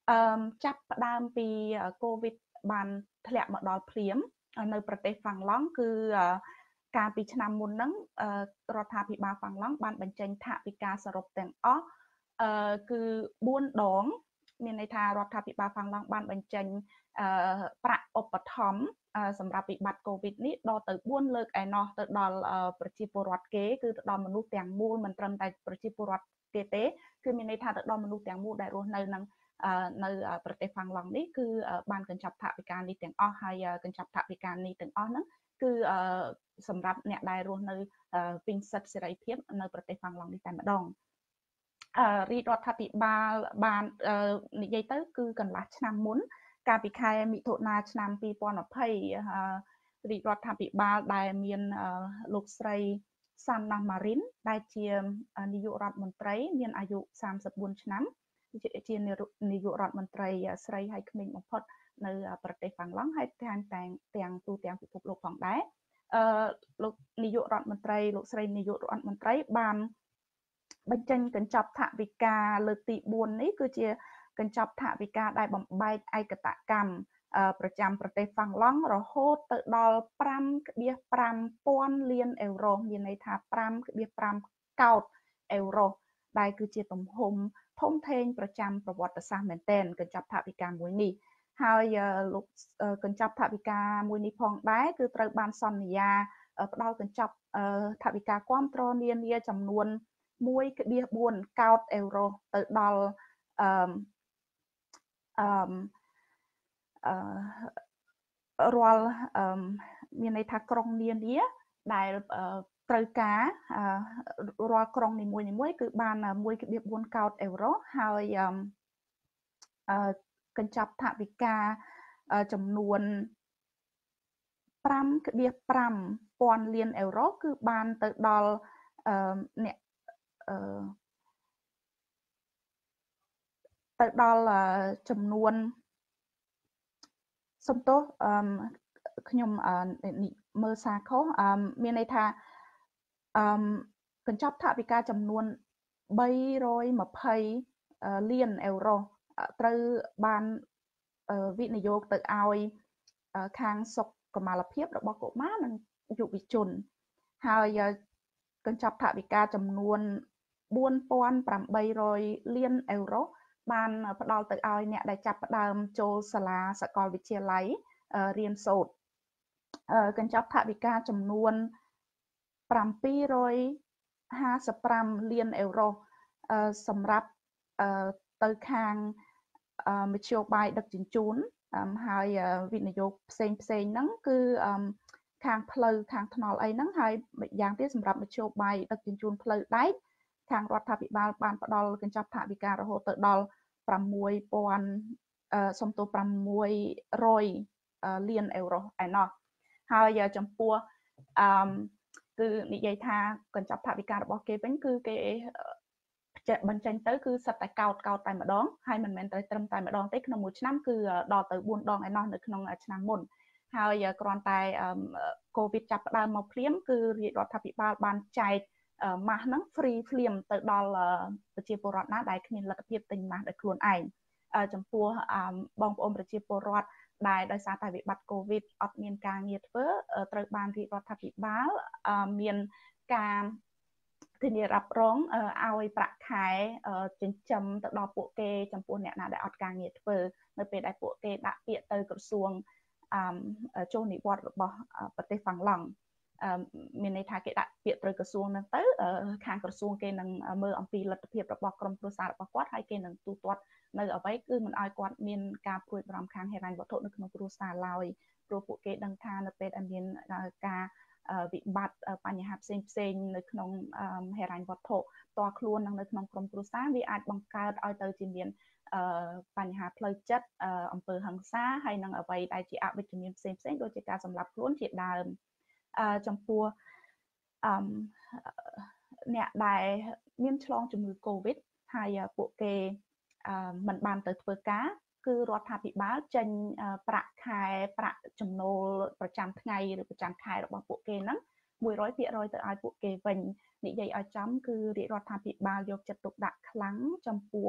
[SPEAKER 3] ចាប់ផ្ដើមពី COVID បានធ្លាក់មកដល់ភ្លាមនៅប្រទេសហ្វាំងឡង់គឺកាលពីឆ្នាំមុនហ្នឹងរដ្ឋាភិបាលហ្វាំងឡង់បានបញ្ចេញថវិកាសរុបទាំងអស់គឺបួនដងមានន័យថារដ្ឋាភិបាលហ្វាំងឡង់បានបញ្ចេញប្រាក់ឧបត្ថម្ភសម្រាប់វិបត្តិ COVID នេះដល់ទៅបួនលើកឯណោះទៅដល់ប្រជាពលរដ្ឋគេគឺទៅដល់មនុស្សទាំងមូលមិនត្រឹមតែប្រជាពលរដ្ឋគេទេគឺមានន័យថាទៅដល់មនុស្សទាំងមូលដែលរស់នៅនឹងនៅប្រទេសហ្វាំងឡង់នេះគឺបានកញ្ចប់ថវិកានេះទាំងអស់ហើយកញ្ចប់ថវិកានេះទាំងអស់ហ្នឹងគឺសម្រាប់អ្នកដែលរស់នៅពេញសិទ្ធិសេរីភាពនៅប្រទេសហ្វាំងឡង់នេះតែម្ដងរាជរដ្ឋាភិបាលបាននិយាយទៅគឺកន្លះឆ្នាំមុនកាលពីខែមិថុនាឆ្នាំពីរពាន់ยี่สิบរាជរដ្ឋាភិបាលដែលមានលោកស្រី Sanna Marin ដែលជានាយករដ្ឋមន្ត្រីមានអាយុសាមសិបបួនឆ្នាំជានាយករដ្ឋមន្ត្រីស្រីហើយក្មេងបំផុតនៅប្រទេសហ្វាំងឡង់ហើយទាំងទាំងទូទាំងពិភពលោកផងដែរអឺលោកនាយករដ្ឋមន្ត្រីលោកស្រីនាយករដ្ឋមន្ត្រីបានបញ្ចេញកញ្ចប់ថវិកាលើកទីបួននេះគឺជាកញ្ចប់ថវិកាដែលបំបែកឯកតកម្មប្រចាំប្រទេសហ្វាំងឡង់រហូតទៅដល់ប្រាំដុល្លារប្រាំពាន់លានអឺរ៉ូមានន័យថាប្រាំដុល្លារប្រាំកោដអឺរ៉ូដែលគឺជាទំហំធំធេងប្រចាំប្រវត្តិសាស្ត្រមែនទែនកញ្ចប់ថវិកាមួយនេះហើយលោកកញ្ចប់ថវិកាមួយនេះផងដែរគឺត្រូវបានសន្យាផ្ដល់កញ្ចប់ថវិកាគាំទ្រនានាចំនួនមួយដុល្លារបួនកោដអឺរ៉ូទៅដល់អឺអឺអឺរាល់មានន័យថាក្រុងនានាដែលត្រូវការរាល់ក្រុងនីមួយៗគឺបានមួយដុល្លារបួនកោដអឺរ៉ូហើយកញ្ចប់ថវិកាចំនួនប្រាំដុល្លារប្រាំពាន់លានអឺរ៉ូគឺបានទៅដល់អ្នកទៅដល់ចំនួនសំទោសខ្ញុំមើលសារខុសមានន័យថាកញ្ចប់ថវិកាចំនួនបីរយម្ភៃលានអឺរ៉ូត្រូវបានវិនិយោគទៅឲ្យខាងសុខុមាលភាពរបស់កុមារនិងយុវជនហើយកញ្ចប់ថវិកាចំនួនបួនពាន់ប្រាំបីរយលានអឺរ៉ូបានផ្ដល់ទៅឲ្យអ្នកដែលចាប់ផ្ដើមចូលសាលាសាកលវិទ្យាល័យរៀនសូត្រកញ្ចប់ថវិកាចំនួនប្រាំពីររយហាសិបប្រាំលានអឺរ៉ូសម្រាប់ទៅខាងមធ្យោបាយដឹកជញ្ជូនហើយវិនិយោគផ្សេងផ្សេងហ្នឹងគឺខាងផ្លូវខាងថ្នល់អីហ្នឹងហើយយ៉ាងទៀតសម្រាប់មធ្យោបាយដឹកជញ្ជូនផ្លូវដែកខាងរដ្ឋាភិបាលបានផ្ដល់កញ្ចប់ថវិការហូតទៅដល់ប្រាំមួយពាន់សំទោសប្រាំមួយរយលានអឺរ៉ូឯណោះហើយចំពោះអឺគឺនិយាយថាកញ្ចប់ថវិការបស់គេវិញគឺគេបញ្ចេញទៅគឺសិតតែកោតកោតតែម្ដងហើយមិនមែនតែត្រឹមតែម្ដងទេក្នុងមួយឆ្នាំគឺដល់ទៅបួនដងឯណោះនៅក្នុងឆ្នាំមុនហើយគ្រាន់តែកូវីដចាប់ផ្ដើមមកភ្លាមគឺរាជរដ្ឋាភិបាលបានចែកម៉ាស់ហ្នឹង free ភ្លាមទៅដល់ប្រជាពលរដ្ឋណាដែលគ្មានលទ្ធភាពទិញម៉ាស់ដោយខ្លួនឯងចំពោះបងប្អូនប្រជាពលរដ្ឋដែលដោយសារតែវិបត្តិកូវីដអត់មានការងារធ្វើត្រូវបានរាជរដ្ឋាភិបាលមានការធានារ៉ាប់រងឲ្យប្រាក់ខែចិញ្ចឹមទៅដល់ពួកគេចំពោះអ្នកណាដែលអត់ការងារធ្វើនៅពេលដែលពួកគេដាក់ពាក្យទៅក្រសួងចូលនិវត្តន៍របស់ប្រទេសហ្វាំងឡង់មានន័យថាគេដាក់ពាក្យត្រូវក្រសួងហ្នឹងទៅខាងក្រសួងគេនឹងមើលអំពីលទ្ធភាពរបស់ក្រុមគ្រួសាររបស់គាត់ហើយគេនឹងទូទាត់នៅអ្វីគឺមិនឲ្យគាត់មានការព្រួយបារម្ភខាងហិរញ្ញវត្ថុនៅក្នុងគ្រួសារឡើយព្រោះពួកគេដឹងថានៅពេលដែលមានការវិបត្តិបញ្ហាផ្សេងផ្សេងនៅក្នុងហិរញ្ញវត្ថុផ្ទាល់ខ្លួននិងនៅក្នុងក្រុមគ្រួសារវាអាចបង្កើតឲ្យទៅជាមានបញ្ហាផ្លូវចិត្តអំពើហិង្សាហើយនឹងអ្វីដែលជាអវិជ្ជមានផ្សេងផ្សេងដូចជាការសម្លាប់ខ្លួនជាដើមចំពោះអ្នកដែលមានឆ្លងជំងឺ Covid ហើយពួកគេមិនបានទៅធ្វើការគឺរដ្ឋាភិបាលចេញប្រាក់ខែប្រាក់ចំណូលប្រចាំថ្ងៃឬប្រចាំខែរបស់ពួកគេហ្នឹងមួយរយភាគរយទៅឲ្យពួកគេវិញនិយាយឲ្យចំគឺរាជរដ្ឋាភិបាលយកចិត្តទុកដាក់ខ្លាំងចំពោះ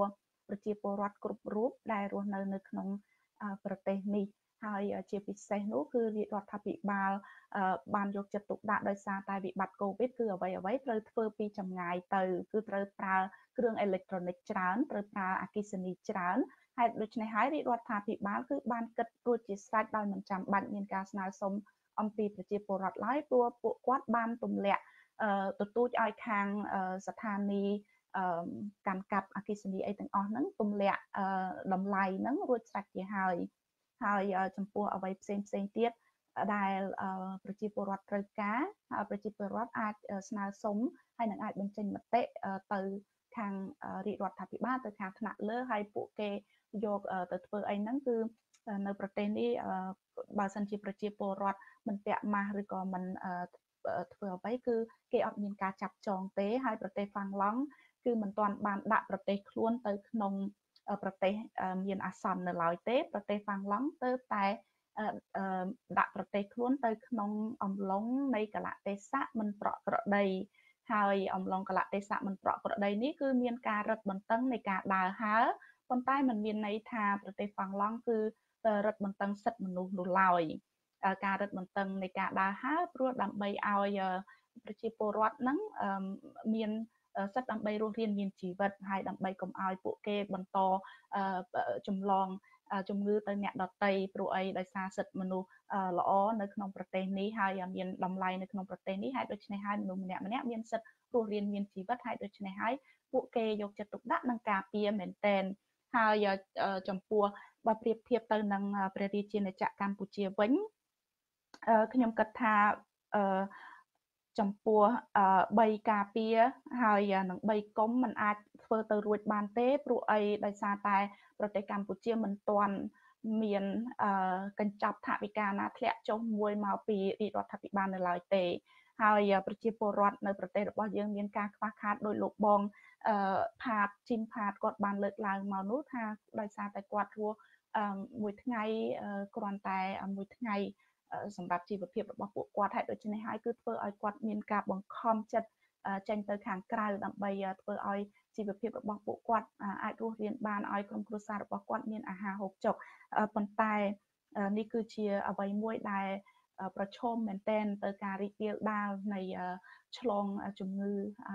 [SPEAKER 3] ប្រជាពលរដ្ឋគ្រប់រូបដែលរស់នៅនៅក្នុងប្រទេសនេះហើយជាពិសេសនោះគឺរាជរដ្ឋាភិបាលបានយកចិត្តទុកដាក់ដោយសារតែវិបត្តិកូវីដគឺអ្វីអ្វីត្រូវធ្វើពីចម្ងាយទៅគឺត្រូវប្រើគ្រឿងអេឡិចត្រូនិកច្រើនត្រូវប្រើអគ្គិសនីច្រើនហើយដូច្នេះហើយរាជរដ្ឋាភិបាលគឺបានគិតរួចជាស្រេចដោយមិនចាំបាច់មានការស្នើសុំអំពីប្រជាពលរដ្ឋឡើយព្រោះពួកគាត់បានទម្លាក់ទទូចឲ្យខាងស្ថានីយ៍កាន់កាប់អគ្គិសនីអីទាំងអស់ហ្នឹងទម្លាក់តម្លៃហ្នឹងរួចស្រេចជាហើយហើយចំពោះអ្វីផ្សេងផ្សេងទៀតដែលប្រជាពលរដ្ឋត្រូវការប្រជាពលរដ្ឋអាចស្នើសុំហើយនឹងអាចបញ្ចេញមតិទៅខាងរាជរដ្ឋាភិបាលទៅខាងថ្នាក់លើហើយពួកគេយកទៅធ្វើអីហ្នឹងគឺនៅប្រទេសនេះបើសិនជាប្រជាពលរដ្ឋមិនពាក់ម៉ាស់ឬក៏មិនធ្វើអ្វីគឺគេអត់មានការចាប់ចងទេហើយប្រទេសហ្វាំងឡង់គឺមិនទាន់បានដាក់ប្រទេសខ្លួនទៅក្នុងប្រទេសមានអាសន្ននៅឡើយទេប្រទេសហ្វាំងឡង់ទៅតែដាក់ប្រទេសខ្លួនទៅក្នុងអំឡុងនៃកលៈទេសៈមិនប្រក្រតីហើយអំឡុងកលៈទេសៈមិនប្រក្រតីនេះគឺមានការរឹតបន្តឹងនៃការដើរហើរប៉ុន្តែมันមានន័យថាប្រទេសហ្វាំងឡង់គឺរឹតបន្តឹងសិទ្ធិមនុស្សនោះឡើយការរឹតបន្តឹងនៃការដើរហើរព្រោះដើម្បីឲ្យប្រជាពលរដ្ឋហ្នឹងមានសិទ្ធិដើម្បីរស់រានមានជីវិតហើយដើម្បីកុំឲ្យពួកគេបន្តចម្លងជំងឺទៅអ្នកដទៃព្រោះអីដោយសារសិទ្ធិមនុស្សល្អនៅក្នុងប្រទេសនេះហើយមានតម្លៃនៅក្នុងប្រទេសនេះហើយដូច្នេះហើយមនុស្សម្នាក់ម្នាក់មានសិទ្ធិរស់រានមានជីវិតហើយដូច្នេះហើយពួកគេយកចិត្តទុកដាក់នឹងការពារមែនតែនហើយចំពោះបើប្រៀបធៀបទៅនឹងព្រះរាជាណាចក្រកម្ពុជាវិញខ្ញុំគិតថាចំពោះបីការពារហើយនឹងបីកុំมันអាចធ្វើទៅរួចបានទេព្រោះអីដោយសារតែប្រទេសកម្ពុជាមិនទាន់មានកញ្ចប់ថវិកាណាធ្លាក់ចុះមួយមកពីរាជរដ្ឋាភិបាលនៅឡើយទេហើយប្រជាពលរដ្ឋនៅប្រទេសរបស់យើងមានការខ្វះខាតដោយលោកបងផាតជីមផាតគាត់បានលើកឡើងមកនោះថាដោយសារតែគាត់រស់មួយថ្ងៃគ្រាន់តែមួយថ្ងៃសម្រាប់ជីវភាពរបស់ពួកគាត់ហើយដូច្នេះហើយគឺធ្វើឲ្យគាត់មានការបង្ខំចិត្តចេញទៅខាងក្រៅដើម្បីធ្វើឲ្យជីវភាពរបស់ពួកគាត់អាចរស់រានបានឲ្យក្រុមគ្រួសាររបស់គាត់មានអាហារហូបចុកប៉ុន្តែនេះគឺជាអ្វីមួយដែលប្រឈមមែនទែនទៅការរីករាលដាលនៃឆ្លងជំងឺ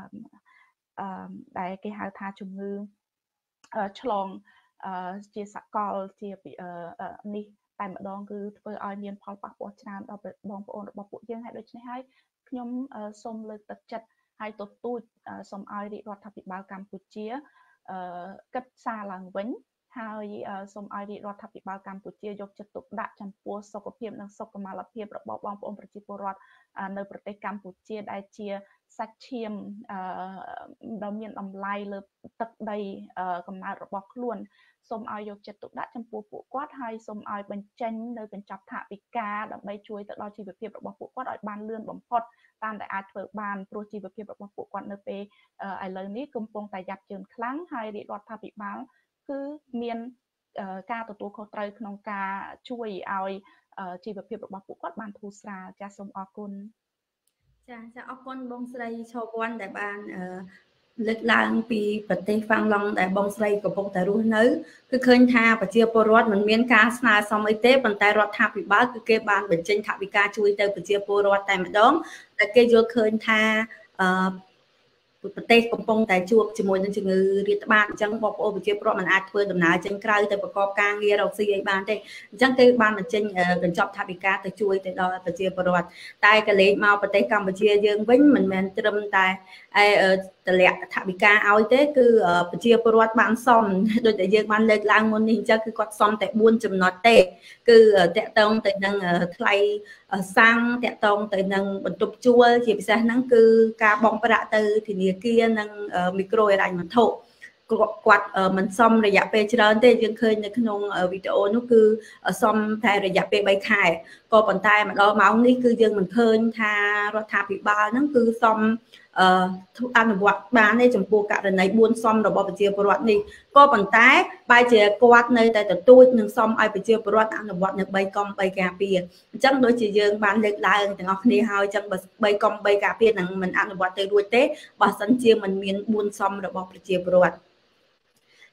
[SPEAKER 3] ដែលគេហៅថាជំងឺឆ្លងជាសកលជានេះតែម្ដងគឺធ្វើឲ្យមានផលប៉ះពាល់ច្រើនដល់បងប្អូនរបស់ពួកយើងហើយដូច្នេះហើយខ្ញុំសូមលើកទឹកចិត្តហើយទទូចសូមឲ្យរាជរដ្ឋាភិបាលកម្ពុជាគិតសារឡើងវិញហើយសូមឲ្យរាជរដ្ឋាភិបាលកម្ពុជាយកចិត្តទុកដាក់ចំពោះសុខភាពនិងសុខុមាលភាពរបស់បងប្អូនប្រជាពលរដ្ឋនៅប្រទេសកម្ពុជាដែលជាសាច់ឈាមដ៏មានតម្លៃលើទឹកដីកំណើតរបស់ខ្លួនសូមឲ្យយកចិត្តទុកដាក់ចំពោះពួកគាត់ហើយសូមឲ្យបញ្ចេញនៅកញ្ចប់ថវិកាដើម្បីជួយទៅដល់ជីវភាពរបស់ពួកគាត់ឲ្យបានលឿនបំផុតតាមដែលអាចធ្វើបានព្រោះជីវភាពរបស់ពួកគាត់នៅពេលឥឡូវនេះកំពុងតែយ៉ាប់ជើងខ្លាំងហើយរាជរដ្ឋាភិបាលគឺមានការទទួលខុសត្រូវក្នុងការជួយឲ្យជីវភាពរបស់ពួកគាត់បានធូរស្រាលចាសសូមអរគុណ
[SPEAKER 1] ចាចាអរគុណបងស្រីឈប់វ័នដែលបានលើកឡើងពីប្រទេសហ្វាំងឡង់ដែលបងស្រីកំពុងតែរស់នៅគឺឃើញថាប្រជាពលរដ្ឋមិនមានការស្នើសុំអីទេប៉ុន្តែរដ្ឋាភិបាលគឺគេបានបញ្ចេញថវិកាជួយទៅប្រជាពលរដ្ឋតែម្ដងតែគេយល់ឃើញថាអឺប្រទេសកំពុងតែជួបជាមួយនឹងជំងឺរាតត្បាតអញ្ចឹងបងប្អូនប្រជាពលរដ្ឋមិនអាចធ្វើដំណើរចេញក្រៅទៅប្រកបការងាររកស៊ីអីបានទេអញ្ចឹងគេបានបញ្ចេញកញ្ចប់ថវិកាទៅជួយទៅដល់ប្រជាពលរដ្ឋតែកលេចមកប្រទេសកម្ពុជាយើងវិញមិនមែនត្រឹមតែតម្លាក់ថវិកាឲ្យទេគឺប្រជាពលរដ្ឋបានសមដូចតែយើងបានលើកឡើងមុននេះអញ្ចឹងគឺគាត់សមតែបួនចំណុចទេគឺតកតងទៅនឹងថ្លៃសាំងតកតងទៅនឹងបន្ទប់ជួលជាពិសេសហ្នឹងគឺការបង់ប្រាក់ទៅធនាគារនិងមីក្រូហិរញ្ញវត្ថុគាត់មិនសមរយៈពេលច្រើនទេយើងឃើញនៅក្នុងវីដេអូនោះគឺសមតែរយៈពេលបីខែក៏ប៉ុន្តែមកដល់ម៉ោងនេះគឺយើងមិនឃើញថារដ្ឋាភិបាលហ្នឹងគឺសមអនុវត្តបានទេចំពោះករណីបួនសមរបស់ប្រជាពលរដ្ឋនេះក៏ប៉ុន្តែបែរជាគាត់នៅតែទទូចនឹងសមឲ្យប្រជាពលរដ្ឋអនុវត្តនៅបីកុំបីការពារអញ្ចឹងដូចជាយើងបានលើកឡើងទាំងអស់គ្នាហើយអញ្ចឹងបើបីកុំបីការពារនឹងមិនអនុវត្តទៅរួចទេបើសិនជាមិនមានបួនសមរបស់ប្រជាពលរដ្ឋ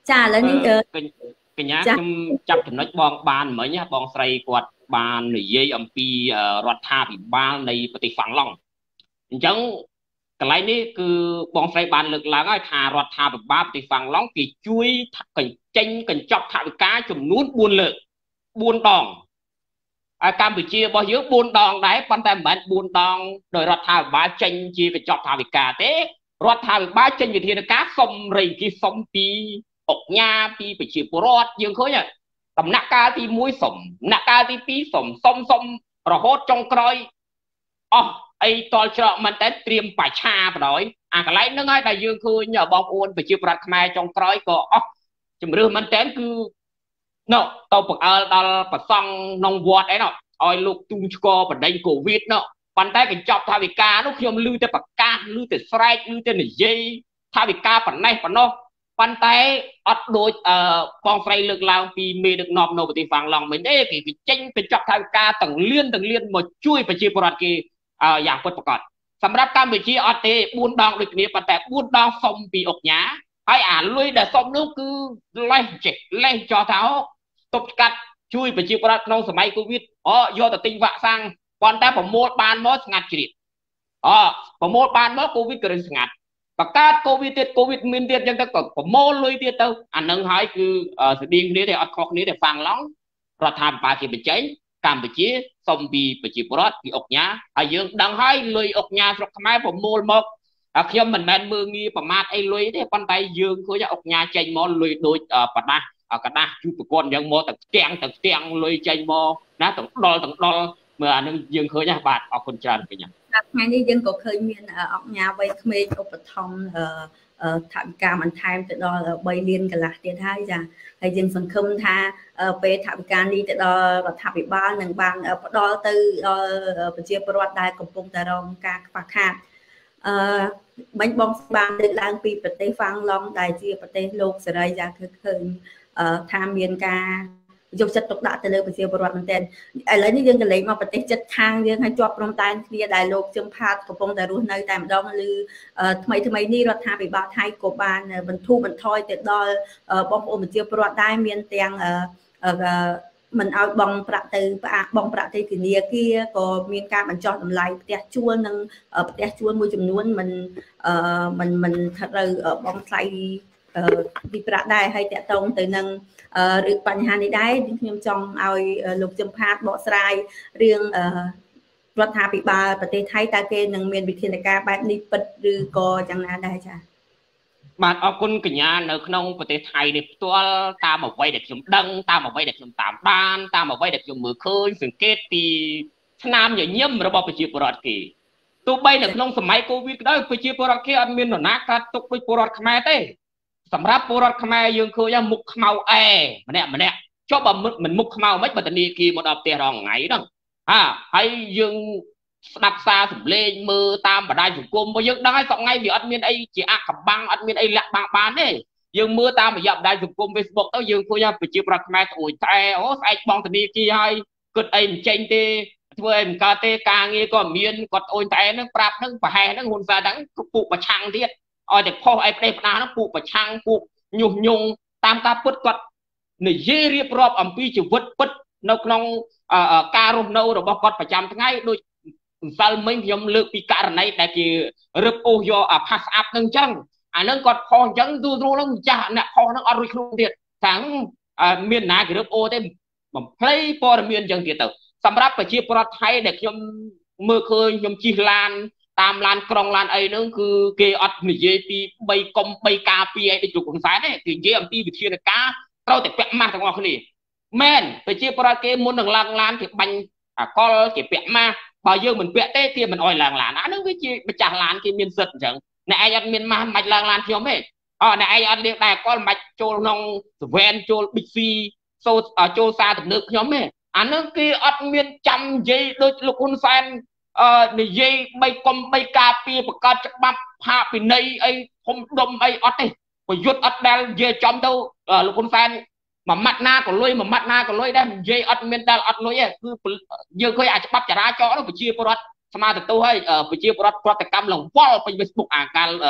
[SPEAKER 1] ចាឥឡូវនេះ
[SPEAKER 2] កញ្ញាខ្ញុំចាប់ចំណុចបងបានមិញបងស្រីគាត់បាននិយាយអំពីរដ្ឋាភិបាលនៃប្រទេសហ្វាំងឡង់អញ្ចឹងកន្លែងនេះគឺបងស្រីបានលើកឡើងហើយថារដ្ឋាភិបាលប្រទេសហ្វាំងឡង់គេជួយកញ្ចេញកញ្ចប់ថវិកាចំនួនបួនលើកបួនដងហើយកម្ពុជារបស់យើងបួនដងដែរប៉ុន្តែមិនមែនបួនដងដោយរដ្ឋាភិបាលចេញជាកញ្ចប់ថវិកាទេរដ្ឋាភិបាលចេញវិធានការសុំរៃគីសុំពីអង្គការពីប្រជាពលរដ្ឋយើងឃើញដំណាក់កាលទីមួយសុំដំណាក់កាលទីពីរសុំសុំសុំរហូតចុងក្រោយអស់អីតលច្រកមែនតើត្រៀមបច្ឆាបណ្ដោយអាកន្លែងហ្នឹងហើយដែលយើងឃើញបងប្អូនប្រជាពលរដ្ឋខ្មែរចុងក្រោយក៏អស់ជំរឿមែនតើគឺណូទៅបង្អើលដល់ប្រសង់ក្នុងវត្តអីណោះឲ្យលោកទូងឆ្កបណ្ដេញកូវីដណោះប៉ុន្តែកញ្ចប់ថវិកានោះខ្ញុំឮតែប្រកាសឮតែស្រែកឮតែនិយាយថវិកាប៉ុណ្ណេះប៉ុណ្ណោះប៉ុន្តែអត់ដូចអឺបងស្រីលើកឡើងពីមេដឹកនាំនៅប្រទេសហ្វាំងឡង់មិនទេគេចេញកញ្ចប់ថវិកាទាំងលៀនទាំងលៀនមកជួយប្រជាពលរដ្ឋគេយ៉ាងពិតប្រាកដសម្រាប់កម្ពុជាអត់ទេបួនដងដូចគ្នាប៉ុន្តែបួនដងសុំពីអង្គការហើយអាលុយដែលសុំនោះគឺលេះចេះលេះចោះថាទប់ស្កាត់ជួយប្រជាពលរដ្ឋក្នុងសម័យកូវីដអូយកទៅទិញវ៉ាក់សាំងប៉ុន្តែប្រមូលបានមកស្ងាត់ជ្រៀតអូប្រមូលបានមកកូវីដក៏ស្ងាត់បង្កើតកូវីដទៀតកូវីដមានទៀតអញ្ចឹងទៅក៏ប្រមូលលុយទៀតទៅអានឹងហើយគឺស្តៀងគ្នាទេអត់ខុសគ្នាទេហ្វាំងឡង់រដ្ឋាភិបាលគេបញ្ចេញកម្ពុជាសុំពីប្រជាពលរដ្ឋពីអង្គការហើយយើងដឹងហើយលុយអង្គការស្រុកខ្មែរប្រមូលមកខ្ញុំមិនមែនមើលងាយប្រមាថអីលុយទេប៉ុន្តែយើងឃើញអង្គការចេញមកលុយដូចប្រដាស់កដាស់ជួបប្រព័ន្ធអញ្ចឹងមកទាំងផ្ទាំងទាំងផ្ទាំងលុយចេញមកណាទាំងដល់ទាំងដល់មើលអានឹងយើងឃើញណាបាទអរគុណច្រើនកញ្ញា
[SPEAKER 1] ថ្ងៃនេះយើងក៏ឃើញមានអង្គការវ័យក្មេងឧបត្ថម្ភថវិកាបន្ថែមទៅដល់បីលានកន្លះទៀតហើយចាហើយយើងសង្ឃឹមថាពេលថវិកានេះទៅដល់រដ្ឋាភិបាលនឹងបានផ្ដល់ទៅដល់ប្រជាពលរដ្ឋដែលកំពុងតែរងការខ្វះខាតអឺបាញ់បងបានលើកឡើងពីប្រទេសហ្វាំងឡង់ដែលជាប្រទេសលោកសេរីចាគឺឃើញថាមានការយកចិត្តទុកដាក់ទៅលើប្រជាពលរដ្ឋមែនទែនឥឡូវនេះយើងក៏លេងមកប្រទេសជិតខាងយើងហើយជាប់ព្រំដែនគ្នាដែលលោកជឹមផាតកំពុងតែរស់នៅតែម្ដងឬថ្មីថ្មីនេះរដ្ឋាភិបាលថៃក៏បានបន្ធូរបន្ថយទៅដល់បងប្អូនប្រជាពលរដ្ឋដែរមានទាំងមិនឲ្យបងប្រាក់ទៅផ្អាកបងប្រាក់ទៅធនាគារក៏មានការបញ្ចុះតម្លៃផ្ទះជួលនិងផ្ទះជួលមួយចំនួនមិនមិនមិនត្រូវបងថ្លៃពីប្រាក់ដែរហើយតកតងទៅនឹងឬបញ្ហានេះដែរខ្ញុំចង់ឲ្យលោកជឹមផាតបកស្រាយរឿងរដ្ឋាភិបាលប្រទេសថៃតើគេនឹងមានវិធានការបែបនេះពិតឬក៏យ៉ាងណាដែរចា៎
[SPEAKER 2] បាទអរគុណកញ្ញានៅក្នុងប្រទេសថៃនេះផ្ទាល់តាមអ្វីដែលខ្ញុំដឹងតាមអ្វីដែលខ្ញុំតាមដានតាមអ្វីដែលខ្ញុំមើលឃើញសង្កេតពីស្នាមញញឹមរបស់ប្រជាពលរដ្ឋគេទោះបីនៅក្នុងសម័យកូវីដក៏ដោយប្រជាពលរដ្ឋគេអត់មាននរណាកាត់ទុកដូចពលរដ្ឋខ្មែរទេសម្រាប់ពលរដ្ឋខ្មែរយើងឃើញមុខខ្មៅអែម្នាក់ម្នាក់ចុះបើមិនមុខខ្មៅមិនបើធនាគារមកដល់ផ្ទះរងថ្ងៃហ្នឹងហាហើយយើងស្ដាប់សារសម្លេងមើលតាមបណ្ដាញសង្គមរបស់យើងដឹងហើយសប្ងៃវាអត់មានអីជាអាកំបាំងអត់មានអីលាក់បាំងបានទេយើងមើលតាមរយៈបណ្ដាញសង្គម Facebook ទៅយើងឃើញថាប្រជាប្រដ្ឋខ្មែរត្រួយតែអូស្អែកបងធនាគារហើយគិតអីមិនចេញទេធ្វើអីមិនកើតទេការងារក៏មានគាត់អូនតែហ្នឹងប្រាប់ហ្នឹងប្រហែលហ្នឹងហ៊ុនសែនហ្នឹងពុកប្រឆាំងទៀតឲ្យតែផុសអីផ្ដេសផ្ដាសហ្នឹងពុកប្រឆាំងពុកញុះញង់តាមការពិតគាត់និយាយរៀបរាប់អំពីជីវិតពិតនៅក្នុងការរស់នៅរបស់គាត់ប្រចាំថ្ងៃដូចម្សិលមិញខ្ញុំលើកពីករណីដែលគេរឹបអូសយកអាផាសអាប់ហ្នឹងអញ្ចឹងអាហ្នឹងគាត់ខុសអញ្ចឹងទូទូហ្នឹងម្ចាស់អ្នកខុសហ្នឹងអត់រួចខ្លួនទៀតថាមានណាគេរឹបអូទេបំភ្លៃព័ត៌មានអញ្ចឹងទៀតទៅសម្រាប់ប្រជាពលរដ្ឋថៃដែលខ្ញុំមើលឃើញខ្ញុំជិះឡានតាមឡានក្រុងឡានអីហ្នឹងគឺគេអត់និយាយពីបីកុំបីការពីអីដូចលោកហ៊ុនសែនទេគេនិយាយអំពីវិធានការត្រូវតែពាក់ម៉ាស់ទាំងអស់គ្នាមែនប្រជាពលរដ្ឋគេមុននឹងឡើងឡានគេបាញ់អាកុលគេពាក់ម៉ាស់បើយើងមិនពាក់ទេគេមិនអោយឡើងឡានអាហ្នឹងវាជាម្ចាស់ឡានគេមានសិទ្ធិអញ្ចឹងអ្នកឯងអត់មានម៉ាស់មិនបាច់ឡើងឡានខ្ញុំទេអូអ្នកឯងអត់លាងដៃអាកុលមិនបាច់ចូលក្នុងសវែនចូលប៊ីស៊ីសូចូលសារទំនើបខ្ញុំទេអាហ្នឹងគេអត់មានចាំនិយាយដូចលោកហ៊ុនសែនអឺនិយាយបីកុំបីការពារបង្កើតច្បាប់ផាកពិន័យអីធំដុំអីអត់ទេប្រយុទ្ធអត់ដែលនិយាយចំទៅលោកហ៊ុនសែនមួយម៉ាត់ណាក៏លុយមួយម៉ាត់ណាក៏លុយដែរនិយាយអត់មានដែលអត់លុយទេគឺយើងឃើញអាចច្បាប់ចរាចរណ៍នោះប្រជាពលរដ្ឋស្មារតីទៅហើយប្រជាពលរដ្ឋប្រតិកម្មលង្វល់ពេញ Facebook អាកាល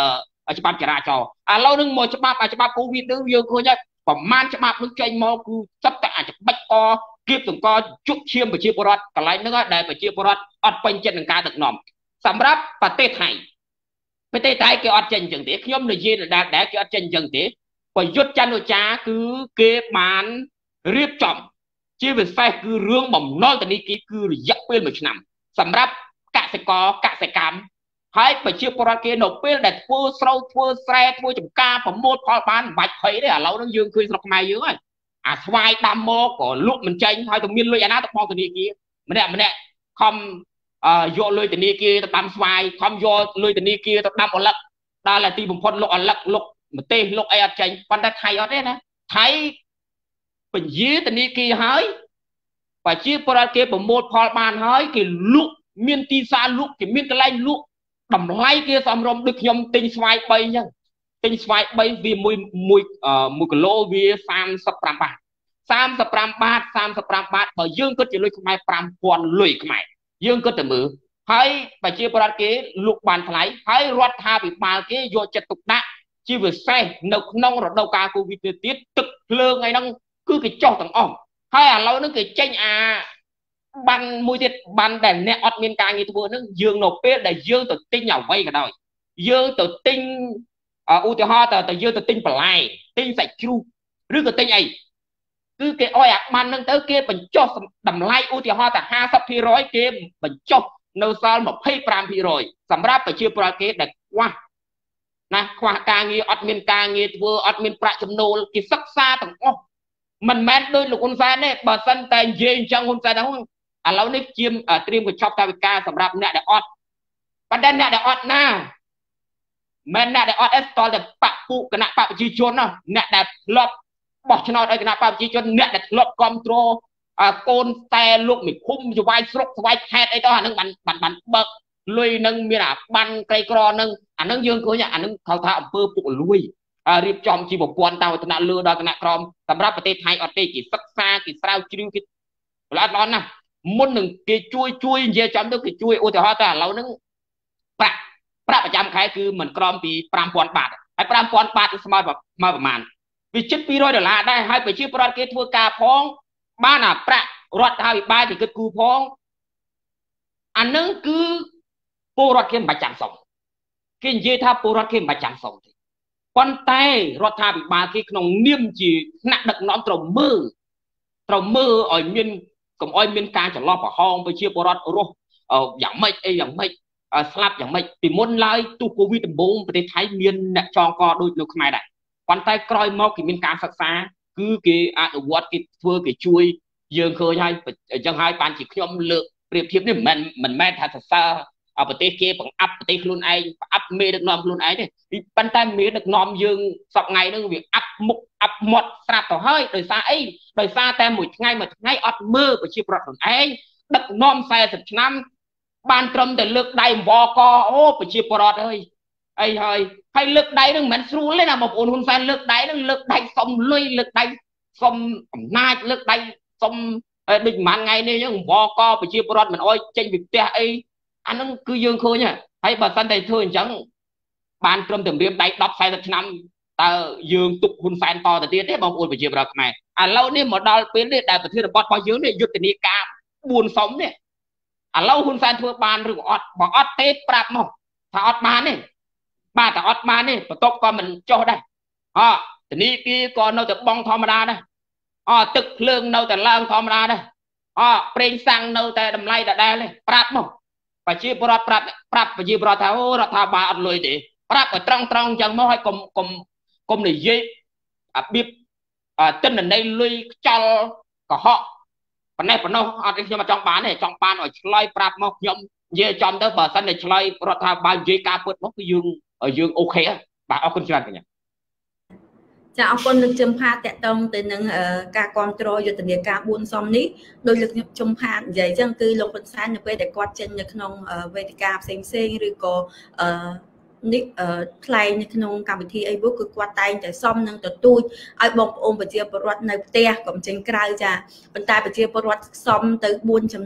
[SPEAKER 2] ច្បាប់ចរាចរណ៍ឥឡូវនឹងមកច្បាប់ច្បាប់ Covid នឹងយើងឃើញហើយប្រមាណច្បាប់នឹងចេញមកគឺចាប់តែអាចច្បាច់កគៀបសង្កជក់ឈាមប្រជាពលរដ្ឋកន្លែងហ្នឹងដែលប្រជាពលរដ្ឋអត់ពេញចិត្តនឹងការដឹកនាំសម្រាប់ប្រទេសថៃប្រទេសថៃគេអត់ចេញអញ្ចឹងទេខ្ញុំនិយាយដល់ដែរគេអត់ចេញអញ្ចឹងទេប្រយុទ្ធចន្ទោចាគឺគេបានរៀបចំជាពិសេសគឺរឿងបំណុលធនាគារគឺរយៈពេលមួយឆ្នាំសម្រាប់កសិករកសិកម្មហើយប្រជាពលរដ្ឋគេនៅពេលដែលធ្វើស្រូវធ្វើស្រែធ្វើចម្ការប្រមូលផលបានមិនបាច់ភ័យទេឥឡូវហ្នឹងយើងឃើញស្រុកខ្មែរយើងហើយអាស្វាយដាំមកក៏លក់មិនចេញហើយទៅមានលុយអាណាទៅបង់ធនាគារម្នាក់ម្នាក់ខំយកលុយធនាគារទៅដាំស្វាយខំយកលុយធនាគារទៅដាំអលឹកដល់តែទីបំផុតលក់អលឹកលក់ម្ទេសលក់អីអត់ចេញប៉ុន្តែថៃអត់ទេណាថៃពញាធនាគារហើយប្រជាពលរដ្ឋគេប្រមូលផលបានហើយគេលក់មានទីផ្សារលក់គេមានកន្លែងលក់តម្លៃគេសមរម្យដូចខ្ញុំទិញស្វាយបីអញ្ចឹងទិញស្វាយបីវាមួយមួយមួយគីឡូវាសាមសិបប្រាំបាតសាមសិបប្រាំបាតសាមសិបប្រាំបាតបើយើងគិតជាលុយខ្មែរប្រាំពាន់លុយខ្មែរយើងគិតតែមើលហើយប្រជាពលរដ្ឋគេលក់បានថ្លៃហើយរដ្ឋាភិបាលគេយកចិត្តទុកដាក់ជាពិសេសនៅក្នុងរដូវកាល Covid នេះទៀតទឹកភ្លើងអីហ្នឹងគឺគេចោះទាំងអស់ហើយឥឡូវហ្នឹងគេចេញអាបានមួយទៀតបានដែលអ្នកអត់មានការងារធ្វើហ្នឹងយើងនៅពេលដែលយើងទៅទិញអ្វីក៏ដោយយើងទៅទិញឧទាហរណ៍ទៅយើងទៅទិញបន្លែទិញសាច់ជ្រូកឬក៏ទិញអីគឺគេអោយអាបានហ្នឹងទៅគេបញ្ចុះតម្លៃឧទាហរណ៍តែห้าสิบភាគរយគេបញ្ចុះនៅសល់ยี่สิบห้าភាគរយសម្រាប់ប្រជាពលរដ្ឋគេដែលខ្វះណាខ្វះការងារអត់មានការងារធ្វើអត់មានប្រាក់ចំណូលគេសិក្សាទាំងអស់មិនមែនដូចលោកហ៊ុនសែនទេបើសិនតែនិយាយអញ្ចឹងហ៊ុនសែនហ្នឹងឥឡូវនេះជាត្រៀមកញ្ចប់ថវិកាសម្រាប់អ្នកដែលអត់ប៉ុន្តែអ្នកដែលអត់ណាមិនអ្នកដែលអត់អេសតលតែបពពុគណៈបពប្រជាជនណាអ្នកដែលធ្លាប់បោះឆ្នោតឲ្យគណៈបពប្រជាជនអ្នកដែលធ្លាប់គ្រប់គ្រងកូនតែលោកមិនឃុំចវាយស្រុកស្វាយខេតអីទៅអានឹងបានបានបានបើកលុយនឹងមានអាបានក្រីក្រនឹងអានឹងយើងឃើញអានឹងเขาថាអំពើពុករលួយរៀបចំជាប្រព័ន្ធតាមឋានៈលើដល់ឋានៈក្រមសម្រាប់ប្រទេសថៃអត់ទេគេសិក្សាគេស្រាវជ្រាវគេល្អល្អណាស់មុននឹងគេជួយជួយនិយាយចំទៅគេជួយឧទាហរណ៍តែឥឡូវហ្នឹងប្រាក់ប្រាក់ប្រចាំខែគឺមិនក្រំពីប្រាំពាន់បាតហើយប្រាំពាន់បាតគឺស្មើមកប្រមាណវាជិតពីររយដុល្លារដែរហើយប្រជាពលរដ្ឋគេធ្វើការផងបានអាប្រាក់រដ្ឋាភិបាលគេគិតគូផងអានឹងគឺពលរដ្ឋគេមិនបាច់ចាំសុំគេនិយាយថាពលរដ្ឋគេមិនបាច់ចាំសុំទេប៉ុន្តែរដ្ឋាភិបាលគេក្នុងនាមជាថ្នាក់ដឹកនាំត្រូវមើលត្រូវមើលឲ្យមានកុំឲ្យមានការចន្លោះប្រហោងប្រជាពលរដ្ឋរស់យ៉ាងម៉េចអីយ៉ាងម៉េចស្លាប់យ៉ាងម៉េចពីមុនឡើយទូកូវីដដំបូងប្រទេសថៃមានអ្នកចងកដូចនៅខ្មែរដែរប៉ុន្តែក្រោយមកគេមានការសិក្សាគឺគេអនុវត្តគេធ្វើគេជួយយើងឃើញហើយអញ្ចឹងហើយបានជាខ្ញុំលើកប្រៀបធៀបនេះមិនមិនមែនថាសរសើរប្រទេសគេបង្អាប់ប្រទេសខ្លួនឯងបង្អាប់មេដឹកនាំខ្លួនឯងទេប៉ុន្តែមេដឹកនាំយើងសប្ងៃហ្នឹងវាអាប់មុខអាប់មាត់ស្រាប់ទៅហើយដោយសារអីដោយសារតែមួយថ្ងៃមួយថ្ងៃអត់មើលប្រជាប្រដ្ឋខ្លួនឯងដឹកនាំสี่สิบឆ្នាំបានត្រឹមតែលើកដៃអង្វរកអូប្រជាប្រដ្ឋអើយអីហើយហើយលើកដៃហ្នឹងមិនមែនស្រួលទេណាបងប្អូនហ៊ុនសែនលើកដៃហ្នឹងលើកដៃសុំលុយលើកដៃសុំអំណាចលើកដៃសុំដូចប្រហែលថ្ងៃនេះអញ្ចឹងអង្វរកប្រជាពលរដ្ឋមិនអោយចេញពីផ្ទះអីអាហ្នឹងគឺយើងឃើញហើយបើសិនតែធ្វើអញ្ចឹងបានត្រឹមតែរៀបដៃដប់สี่สิบឆ្នាំតើយើងទុកហ៊ុនសែនតទៅទៀតទេបងប្អូនប្រជាពលរដ្ឋខ្មែរឥឡូវនេះមកដល់ពេលនេះដែលប្រធានបទរបស់យើងនេះយុទ្ធនាការបួនសុំនេះឥឡូវហ៊ុនសែនធ្វើបានឬក៏អត់បើអត់ទេប្រាប់មកថាអត់បានទេបាទតែអត់បានទេបន្ទប់ក៏មិនចុះដែរអធនាគារក៏នៅតែបង់ធម្មតាដែរអទឹកភ្លើងនៅតែឡើងធម្មតាដែរអប្រេងសាំងនៅតែតម្លៃដដែលទេប្រាប់មកប្រជាពលរដ្ឋប្រាប់ប្រាប់ប្រជាពលរដ្ឋថាអូរដ្ឋាភិបាលអត់លុយទេប្រាប់ឲ្យត្រង់ត្រង់អញ្ចឹងមកឲ្យកុំកុំកុំនិយាយរបៀបទិន្នន័យលុយខ្ចល់កុហកប៉ុណ្ណេះប៉ុណ្ណោះអត់ខ្ញុំអត់ចង់បានទេចង់បានឲ្យឆ្លើយប្រាប់មកខ្ញុំនិយាយចំទៅបើសិនតែឆ្លើយរដ្ឋាភិបាលនិយាយការពិតមកគឺយើងយើងអូខេបាទអរគុណច្រើនកញ្ញា
[SPEAKER 1] ចាអរគុណលោកជំផាតតងទៅនឹងការគ្រប់គ្រងយុទ្ធនាការបួនសំនេះដោយលោកជំផានិយាយអញ្ចឹងគឺលោកហ៊ុនសែននៅពេលដែលគាត់ចេញនៅក្នុងវេទិកាផ្សេងផ្សេងឬក៏នេះថ្លែងនៅក្នុងកម្មវិធីអីមួយគឺគាត់តែងតែសុំនឹងទទូចឲ្យបងប្អូនប្រជាពលរដ្ឋនៅផ្ទះកុំចេញក្រៅចាប៉ុន្តែប្រជាពលរដ្ឋសុំទៅបួនចំណុច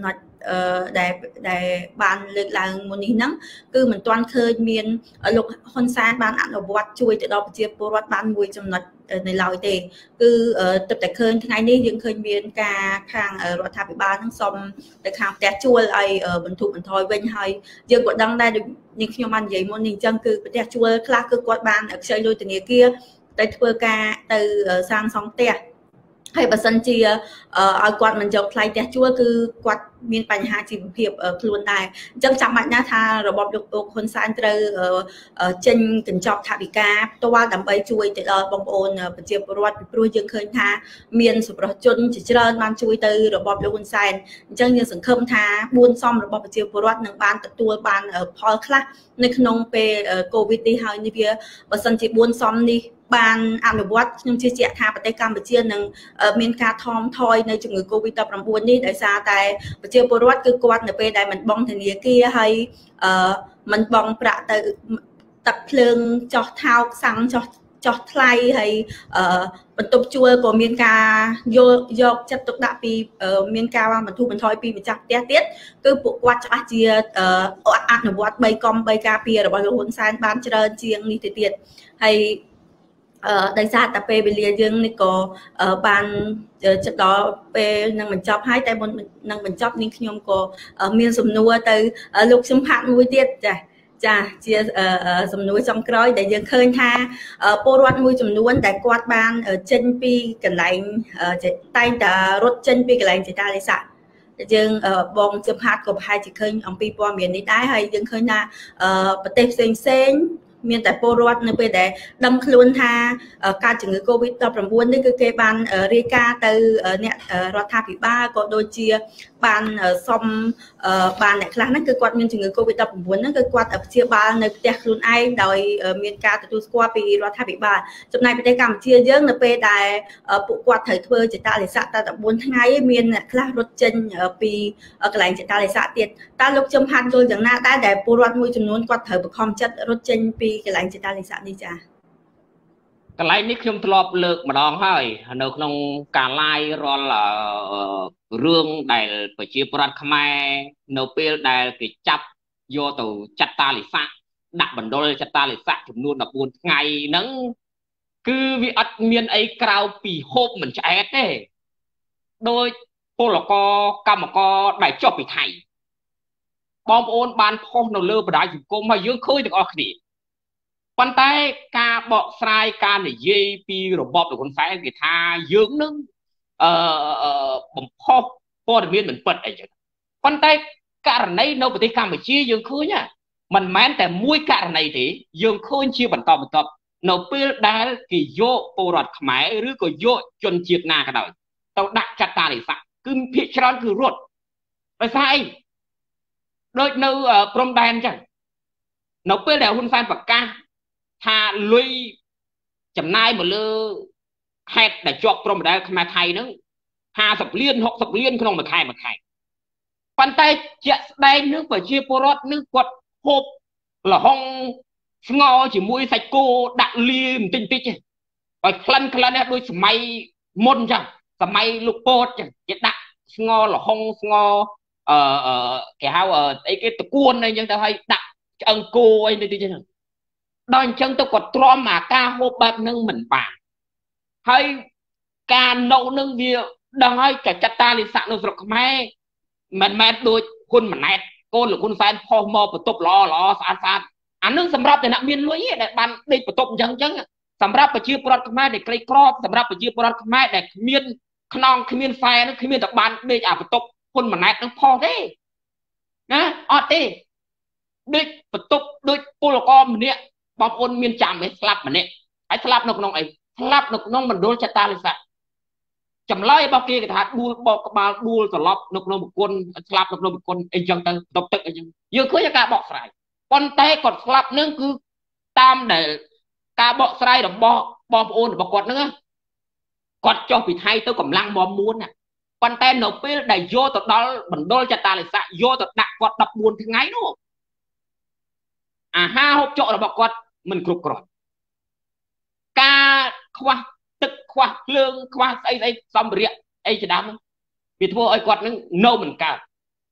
[SPEAKER 1] ដែលដែលបានលើកឡើងមុននេះហ្នឹងគឺមិនទាន់ឃើញមានលោកហ៊ុនសែនបានអនុវត្តជួយទៅដល់ប្រជាពលរដ្ឋបានមួយចំណុចនៅឡើយទេគឺទឹកតែឃើញថ្ងៃនេះយើងឃើញមានការខាងរដ្ឋាភិបាលហ្នឹងសុំទៅខាងផ្ទះជួលឲ្យបន្ធូរបន្ថយវិញហើយយើងក៏ដឹងដែរនាងខ្ញុំបាននិយាយមុននេះអញ្ចឹងគឺផ្ទះជួលខ្លះគឺគាត់បានខ្ចីលុយធនាគារទៅធ្វើការទៅសាងសង់ផ្ទះហើយបើសិនជាឲ្យគាត់មិនយកថ្លៃផ្ទះជួលគឺគាត់មានបញ្ហាជីវភាពខ្លួនដែរអញ្ចឹងចាំបាច់ណាស់ថារបបលោកហ៊ុនសែនត្រូវចេញកញ្ចប់ថវិកាផ្ទាល់ដើម្បីជួយទៅដល់បងប្អូនប្រជាពលរដ្ឋពីព្រោះយើងឃើញថាមានសម្រស់ជនជាច្រើនបានជួយទៅរបបលោកហ៊ុនសែនអញ្ចឹងយើងសង្ឃឹមថាបួនសមរបស់ប្រជាពលរដ្ឋនឹងបានទទួលបានផលខ្លះនៅក្នុងពេលកូវីដនេះហើយនេះវាបើសិនជាបួនសមនេះបានអនុវត្តខ្ញុំជឿជាក់ថាប្រទេសកម្ពុជានឹងមានការថមថយនៅជំងឺ កូវីដ ដប់ប្រាំបួន នេះដោយសារតែប្រជាពលរដ្ឋគឺគាត់នៅពេលដែលមិនបង់ធនាគារហើយមិនបង់ប្រាក់ទៅទឹកភ្លើងចោះថោកសាំងចោះចោះថ្លៃហើយបន្ទប់ជួលក៏មានការយកយកចិត្តទុកដាក់ពីមានការបន្ធូរបន្ថយពីម្ចាស់ផ្ទះទៀតគឺពួកគាត់ច្បាស់ជាអនុវត្តបីកុំបីការពាររបស់លោកហ៊ុនសែនបានច្រើនជាងនេះទៅទៀតហើយអឺដោយសារតែពេលវេលាយើងនេះក៏បានជិតដល់ពេលនឹងបញ្ចប់ហើយតែមុននឹងបញ្ចប់នាងខ្ញុំក៏មានសំណួរទៅលោកខ្ញុំផាត់មួយទៀតចាចាជាសំណួរចុងក្រោយដែលយើងឃើញថាពលរដ្ឋមួយចំនួនដែលគាត់បានចេញពីកន្លែងតែងតែរត់ចេញពីកន្លែងចេតាលិស័កយើងបងជំហាត់ក៏ប្រហែលជាឃើញអំពីព័ត៌មាននេះដែរហើយយើងឃើញថាប្រទេសផ្សេងផ្សេងមានតែពលរដ្ឋនៅពេលដែលដឹងខ្លួនថាការជំងឺ កូវីដ ដប់ប្រាំបួន នេះគឺគេបានរាយការណ៍ទៅអ្នករដ្ឋាភិបាលក៏ដូចជាបានសុំបានអ្នកខ្លះហ្នឹងគឺគាត់មានជំងឺ កូវីដ ដប់ប្រាំបួន ហ្នឹងគឺគាត់ព្យាបាលនៅផ្ទះខ្លួនឯងដោយមានការទទួលស្គាល់ពីរដ្ឋាភិបាលចំណែកប្រទេសកម្ពុជាយើងនៅពេលដែលពួកគាត់ត្រូវធ្វើចេតាលិស័កតែបួនថ្ងៃមានអ្នកខ្លះរត់ចេញពីកន្លែងចេតាលិស័កទៀតតើលោកជំហាត់យល់យ៉ាងណាដែរដែលពលរដ្ឋមួយចំនួនគាត់ត្រូវបង្ខំចិត្តរត់ចេញពីកន្លែងចេតាលិស័កនេះចា៎
[SPEAKER 2] កន្លែងនេះខ្ញុំធ្លាប់លើកម្ដងហើយនៅក្នុងការ live រាល់រឿងដែលប្រជាពលរដ្ឋខ្មែរនៅពេលដែលគេចាប់យកទៅចាត់តាលិស័កដាក់បណ្ដុលចាត់តាលិស័កចំនួនដប់បួនថ្ងៃហ្នឹងគឺវាអត់មានអីក្រៅពីហូបមិនឆ្អែតទេដោយពលករកម្មករដែលចុះពីថៃបងប្អូនបានផុសនៅលើបណ្ដាញសង្គមហើយយើងឃើញទាំងអស់គ្នាប៉ុន្តែការបកស្រាយការនិយាយពីរបបលោកហ៊ុនសែនគេថាយើងនឹងអឺបំផុសព័ត៌មានមិនពិតអីចឹងប៉ុន្តែករណីនៅប្រទេសកម្ពុជាយើងឃើញមិនមែនតែមួយករណីទេយើងឃើញជាបន្តបន្ទាប់នៅពេលដែលគេយកពលរដ្ឋខ្មែរឬក៏យកជនជាតិណាក៏ដោយទៅដាក់ចាត់តាលិស័កគឺភាគច្រើនគឺរត់ដោយសារអីដូចនៅព្រំដែនចឹងនៅពេលដែលហ៊ុនសែនប្រកាសថាលុយចំណាយមកលើខេត្តដែលជាប់ព្រំដែនខ្មែរថៃហ្នឹងห้าสิบលានหกสิบលានក្នុងមួយខែមួយខែប៉ុន្តែជាក់ស្ដែងនឹងប្រជាពលរដ្ឋនឹងគាត់ហូបលហុងស្ងោជាមួយសាច់គោដាក់លាបន្តិចបន្តិចឲ្យក្លិនក្លិនដូចសម័យមុនចឹងសម័យលោកពោតចឹងគេដាក់ស្ងោលហុងស្ងោអឺគេហៅអីគេតគួនអីចឹងទៅឲ្យដាក់ឆ្អឹងគោអីតិចចឹងដល់អញ្ចឹងទៅគាត់ទ្រាំអាការហូបបែបហ្នឹងមិនបានហើយការនៅនឹងវាដឹងហើយចាត់តាលិស័កនៅស្រុកខ្មែរមិនមែនដូចហ៊ុនម៉ាណែតកូនលោកហ៊ុនសែនផុសមកបន្ទប់ល្អល្អស្អាតស្អាតអានឹងសម្រាប់តែអ្នកមានលុយដែលបានដេកបន្ទប់អញ្ចឹងអញ្ចឹងសម្រាប់ប្រជាពលរដ្ឋខ្មែរដែលក្រីក្រសម្រាប់ប្រជាពលរដ្ឋខ្មែរដែលគ្មានខ្នងគ្មានខ្សែនឹងគ្មានតែបានដេកអាបន្ទប់ហ៊ុនម៉ាណែតនឹងផុសទេណាអត់ទេដូចបន្ទប់ដូចពលករម្នាក់បងប្អូនមានចាំទេស្លាប់ម្នាក់ហើយស្លាប់នៅក្នុងអីស្លាប់នៅក្នុងមណ្ឌលចតាលិស័កចម្លើយរបស់គេគេថាដួលបកក្បាលដួលត្រឡប់នៅក្នុងប្រគុណស្លាប់នៅក្នុងប្រគុណអីចឹងទៅដប់ទឹកអីចឹងយើងឃើញការបកស្រាយប៉ុន្តែគាត់ស្លាប់នឹងគឺតាមដែលការបកស្រាយរបស់បងប្អូនរបស់គាត់ហ្នឹងគាត់ចុះពីថៃទៅកម្លាំងមមួនណាប៉ុន្តែនៅពេលដែលយកទៅដល់បណ្ដុលចតាលិស័កយកទៅដាក់គាត់ដប់បួនថ្ងៃនោះអាហារហូបចុករបស់គាត់មិនគ្រប់គ្រាន់ការខ្វះទឹកខ្វះភ្លើងខ្វះស្អីស្អីសម្ភារៈអីជាដើមវាធ្វើឲ្យគាត់នឹងនៅមិនកើត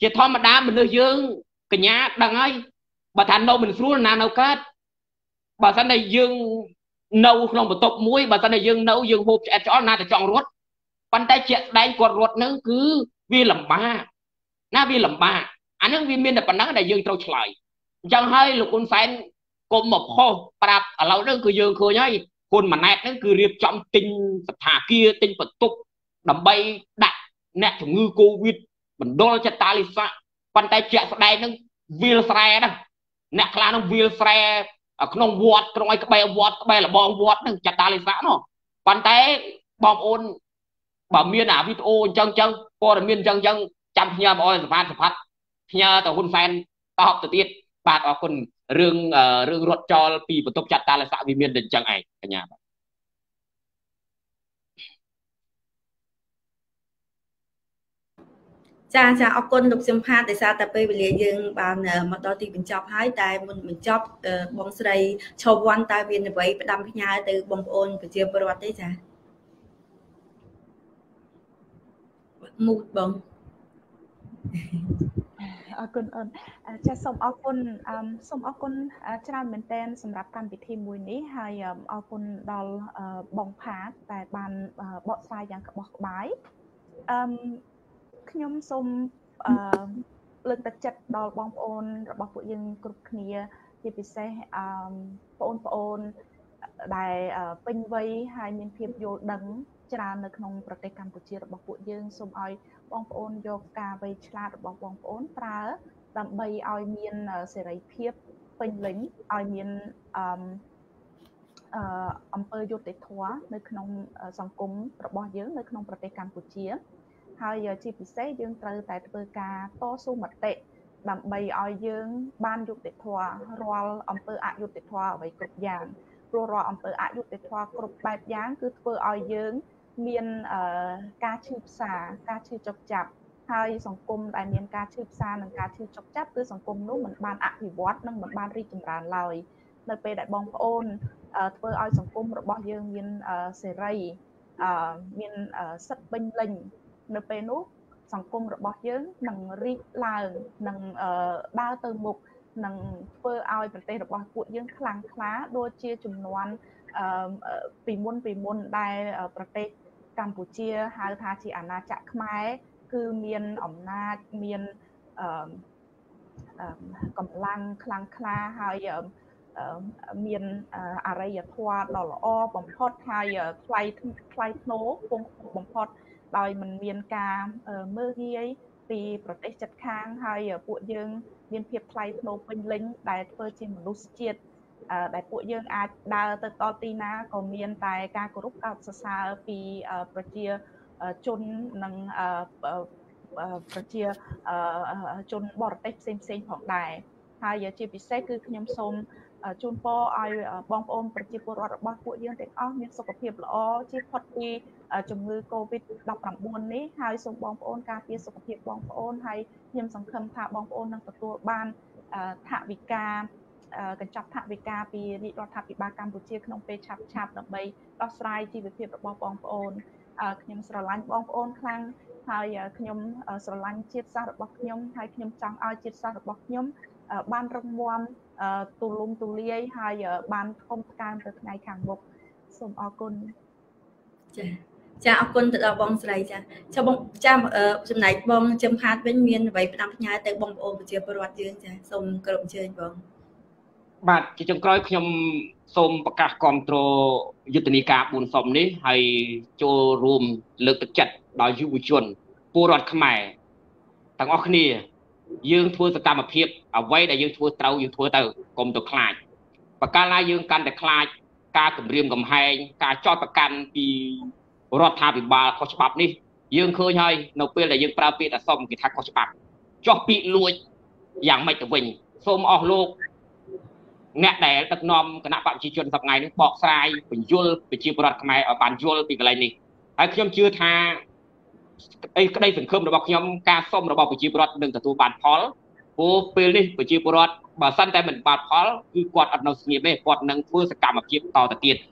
[SPEAKER 2] ជាធម្មតាមនុស្សយើងកញ្ញាដឹងហើយបើថានៅមិនស្រួលណានៅកើតបើសិនតែយើងនៅក្នុងបន្ទប់មួយបើសិនតែយើងនៅយើងហូបឆ្អែតឆ្អល់ណាតែចង់រត់ប៉ុន្តែជាក់ស្ដែងគាត់រត់នឹងគឺវាលំបាកណាវាលំបាកអានឹងវាមានតែប៉ុណ្ណឹងដែលយើងត្រូវឆ្លើយអញ្ចឹងហើយលោកហ៊ុនសែនកុំមកខុសប្រាប់ឥឡូវហ្នឹងគឺយើងឃើញហើយហ៊ុនម៉ាណែតហ្នឹងគឺរៀបចំទិញស្ថាគារទិញបន្ទប់ដើម្បីដាក់អ្នកជំងឺកូវីដបណ្ដុលចិត្តតាលីសាប៉ុន្តែជាក់ស្ដែងហ្នឹងវាលស្រែហ្នឹងអ្នកខ្លះហ្នឹងវាលស្រែក្នុងវត្តក្នុងឯក្បែរវត្តក្បែរលបងវត្តហ្នឹងចិត្តតាលីសានោះប៉ុន្តែបងប្អូនបើមានអាវីដេអូអញ្ចឹងអញ្ចឹងព័ត៌មានអញ្ចឹងអញ្ចឹងចាំផ្ញើមកឲ្យសភាសភាផ្ញើទៅហ៊ុនសែនតបទៅទៀតបាទអរគុណរឿងរឿងរត់ចោលពីបន្ទប់ចាត់តាលិស័កវាមានតែអញ្ចឹងឯងកញ្ញាបាទ
[SPEAKER 1] ចាចាអរគុណលោកសំផាតដោយសារតែពេលវេលាយើងបានមកដល់ទីបញ្ចប់ហើយតែមុនបញ្ចប់បងស្រីឈប់វ័នតើមានអ្វីផ្ដាំផ្ញើទៅបងប្អូនប្រជាពលរដ្ឋទេចាមូតបង
[SPEAKER 3] អរគុណអូនចាសូមអរគុណសូមអរគុណច្រើនមែនទែនសម្រាប់កម្មវិធីមួយនេះហើយអរគុណដល់បងផាតដែលបានបកស្រាយយ៉ាងក្បោះក្បាយអឺខ្ញុំសូមអឺលើកទឹកចិត្តដល់បងប្អូនរបស់ពួកយើងគ្រប់គ្នាជាពិសេសអឺបងប្អូនដែលពេញវ័យហើយមានភាពយល់ដឹងច្រើននៅក្នុងប្រទេសកម្ពុជារបស់ពួកយើងសូមឲ្យបងប្អូនយកការវៃឆ្លាតរបស់បងប្អូនប្រើដើម្បីឲ្យមានសេរីភាពពេញលេញឲ្យមានអឺអឺអំពើយុត្តិធម៌នៅក្នុងសង្គមរបស់យើងនៅក្នុងប្រទេសកម្ពុជាហើយជាពិសេសយើងត្រូវតែធ្វើការតស៊ូមតិដើម្បីឲ្យយើងបានយុត្តិធម៌រាល់អំពើអយុត្តិធម៌អ្វីគ្រប់យ៉ាងព្រោះរាល់អំពើអយុត្តិធម៌គ្រប់បែបយ៉ាងគឺធ្វើឲ្យយើងមានការឈឺផ្សាការឈឺចុកចាប់ហើយសង្គមដែលមានការឈឺផ្សានិងការឈឺចុកចាប់គឺសង្គមនោះមិនបានអភិវឌ្ឍនិងមិនបានរីកចម្រើនឡើយនៅពេលដែលបងប្អូនធ្វើឲ្យសង្គមរបស់យើងមានសេរីមានសិទ្ធិពេញលេញនៅពេលនោះសង្គមរបស់យើងនឹងរីកឡើងនឹងដើរទៅមុខនឹងធ្វើឲ្យប្រទេសរបស់ពួកយើងខ្លាំងក្លាដូចជាចំនួនពីមុនពីមុនដែលប្រទេសកម្ពុជាហៅថាជាអាណាចក្រខ្មែរគឺមានអំណាចមានកម្លាំងខ្លាំងក្លាហើយមានអរិយធម៌ដ៏ល្អបំផុតហើយថ្លៃថ្លៃថ្នូរគង់បំផុតដោយមិនមានការមើលងាយពីប្រទេសជិតខាងហើយពួកយើងមានភាពថ្លៃថ្នូរពេញលេញដែលធ្វើជាមនុស្សជាតិដែលពួកយើងអាចដើរទៅដល់ទីណាក៏មានតែការគោរពកោតសរសើរពីប្រជាជននិងប្រជាជនបរទេសផ្សេងផ្សេងផងដែរហើយជាពិសេសគឺខ្ញុំសូមជូនពរឲ្យបងប្អូនប្រជាពលរដ្ឋរបស់ពួកយើងទាំងអស់មានសុខភាពល្អជៀសផុតពីជំងឺ កូវីដ ដប់ប្រាំបួន នេះហើយសូមបងប្អូនការពារសុខភាពបងប្អូនហើយខ្ញុំសង្ឃឹមថាបងប្អូននឹងទទួលបានថវិកាកញ្ចប់ថវិកាពីរាជរដ្ឋាភិបាលកម្ពុជាក្នុងពេលឆាប់ឆាប់ដើម្បីដោះស្រាយជីវភាពរបស់បងប្អូនខ្ញុំស្រឡាញ់បងប្អូនខ្លាំងហើយខ្ញុំស្រឡាញ់ជាតិសាសន៍របស់ខ្ញុំហើយខ្ញុំចង់ឲ្យជាតិសាសន៍របស់ខ្ញុំបានរឹងមាំទូលំទូលាយហើយបានធំថ្កើងទៅថ្ងៃខាងមុខសូមអរគុណ
[SPEAKER 1] ចាចាអរគុណទៅដល់បងស្រីចាចាំបងចាំចំណែកបងចំផាតវិញមានអ្វីផ្ដាំផ្ញើទៅបងប្អូនប្រជាពលរដ្ឋយើងចាសូមគោរពអញ្ជើញបង
[SPEAKER 2] បាទជាចុងក្រោយខ្ញុំសូមប្រកាសគាំទ្រយុទ្ធនាការបួនសុំនេះហើយចូលរួមលើកទឹកចិត្តដល់យុវជនពលរដ្ឋខ្មែរទាំងអស់គ្នាយើងធ្វើសកម្មភាពអ្វីដែលយើងធ្វើត្រូវយើងធ្វើទៅកុំទៅខ្លាចបកាលណាយើងកាន់តែខ្លាចការគម្រាមកំហែងការចោទប្រកាន់ពីរដ្ឋាភិបាលខុសច្បាប់នេះយើងឃើញហើយនៅពេលដែលយើងប្រើពាក្យអសុំគេថាខុសច្បាប់ចោះពាក្យលួចយ៉ាងម៉េចទៅវិញសូមអស់លោកអ្នកដែលដឹកនាំគណៈបព្វជិជនសប្តាហ៍នេះបកស្រាយបញ្យលប្រជាពលរដ្ឋខ្មែរឲ្យបានយល់ពីកន្លែងនេះហើយខ្ញុំជឿថាអីក្តីសង្ឃឹមរបស់ខ្ញុំការសុំរបស់ប្រជាពលរដ្ឋនឹងទទួលបានផលព្រោះពេលនេះប្រជាពលរដ្ឋបើសិនតែមិនបានផលគឺគាត់អត់នៅស្ងៀមទេគាត់នឹងធ្វើសកម្មភាពតទៅទៀត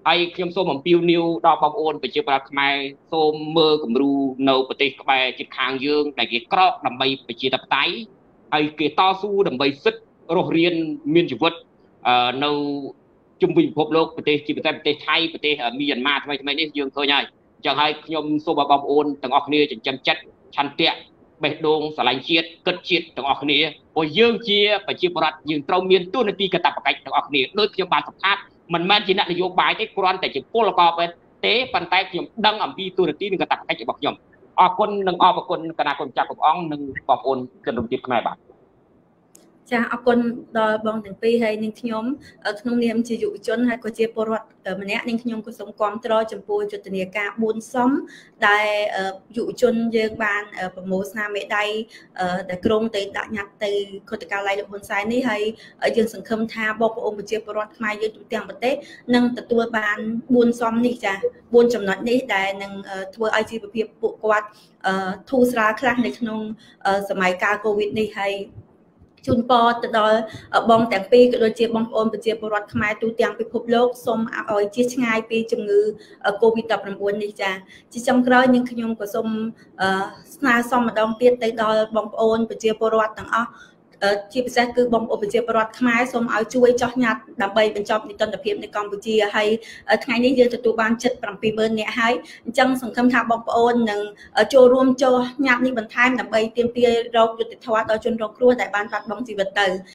[SPEAKER 2] ហើយខ្ញុំសូមអំពាវនាវដល់បងប្អូនប្រជាប្រដ្ឋខ្មែរសូមមើលគំរូនៅប្រទេសក្បែរជិតខាងយើងដែលគេក្រោកដើម្បីប្រជាធិបតេយ្យហើយគេតស៊ូដើម្បីសិទ្ធិរស់រានមានជីវិតនៅជុំវិញពិភពលោកប្រទេសជាពិសេសប្រទេសថៃប្រទេសមីយ៉ាន់ម៉ាថ្មីថ្មីនេះយើងឃើញហើយអញ្ចឹងហើយខ្ញុំសូមឲ្យបងប្អូនទាំងអស់គ្នាចិញ្ចឹមចិត្តឆន្ទៈបេះដូងស្រឡាញ់ជាតិគិតជាតិទាំងអស់គ្នាព្រោះយើងជាប្រជាពលរដ្ឋយើងត្រូវមានទួនាទីកាតព្វកិច្ចទាំងអស់គ្នាដោយខ្ញុំបានសម្ភាសន៍មិនមែនជាអ្នកនយោបាយទេគ្រាន់តែជាពលករទេប៉ុន្តែខ្ញុំដឹងអំពីទួនាទីនិងកាតព្វកិច្ចរបស់ខ្ញុំអរគុណនិងអរគុណគណៈកម្មការគ្រប់អង្គនិងបងប្អូនជនរួមជាតិខ្មែរបាទ
[SPEAKER 1] ចាអរគុណដល់បងទាំងពីរហើយនាងខ្ញុំក្នុងនាមជាយុវជនហើយក៏ជាពលរដ្ឋម្នាក់នាងខ្ញុំក៏សូមគាំទ្រចំពោះយុទ្ធនាការបួនសំដែលយុវជនយើងបានប្រមូលស្នាមមេដៃដែលក្រុងទៅដាក់ញត្តិទៅគណៈការិយាល័យលោកហ៊ុនសែននេះហើយយើងសង្ឃឹមថាបងប្អូនប្រជាពលរដ្ឋខ្មែរយើងទូទាំងប្រទេសនឹងទទួលបានបួនសំនេះចាបួនចំណុចនេះដែលនឹងធ្វើឲ្យជីវភាពពួកគាត់ធូរស្រាលខ្លះនៅក្នុងសម័យកាលកូវីដនេះហើយជូនពរទៅដល់បងទាំងពីរក៏ដូចជាបងប្អូនប្រជាពលរដ្ឋខ្មែរទូទាំងពិភពលោកសូមឲ្យជៀសឆ្ងាយពីជំងឺ កូវីដ ដប់ប្រាំបួន នេះចាជាចុងក្រោយនាងខ្ញុំក៏សូមស្នើសុំម្ដងទៀតទៅដល់បងប្អូនប្រជាពលរដ្ឋទាំងអស់ជាពិសេសគឺបងប្អូនប្រជាពលរដ្ឋខ្មែរសូមឲ្យជួយចុះញត្តិដើម្បីបញ្ចប់នីតិរដ្ឋភាពនៅកម្ពុជាហើយថ្ងៃនេះយើងទទួលបានជិតប្រាំពីរម៉ឺននាក់ហើយអញ្ចឹងសង្ឃឹមថាបងប្អូននឹងចូលរួមចុះញត្តិនេះបន្ថែមដើម្បីទាមទាររកយុត្តិធម៌ដល់ជនរងគ្រោះដែលបានបាត់បង់ជីវិតទៅ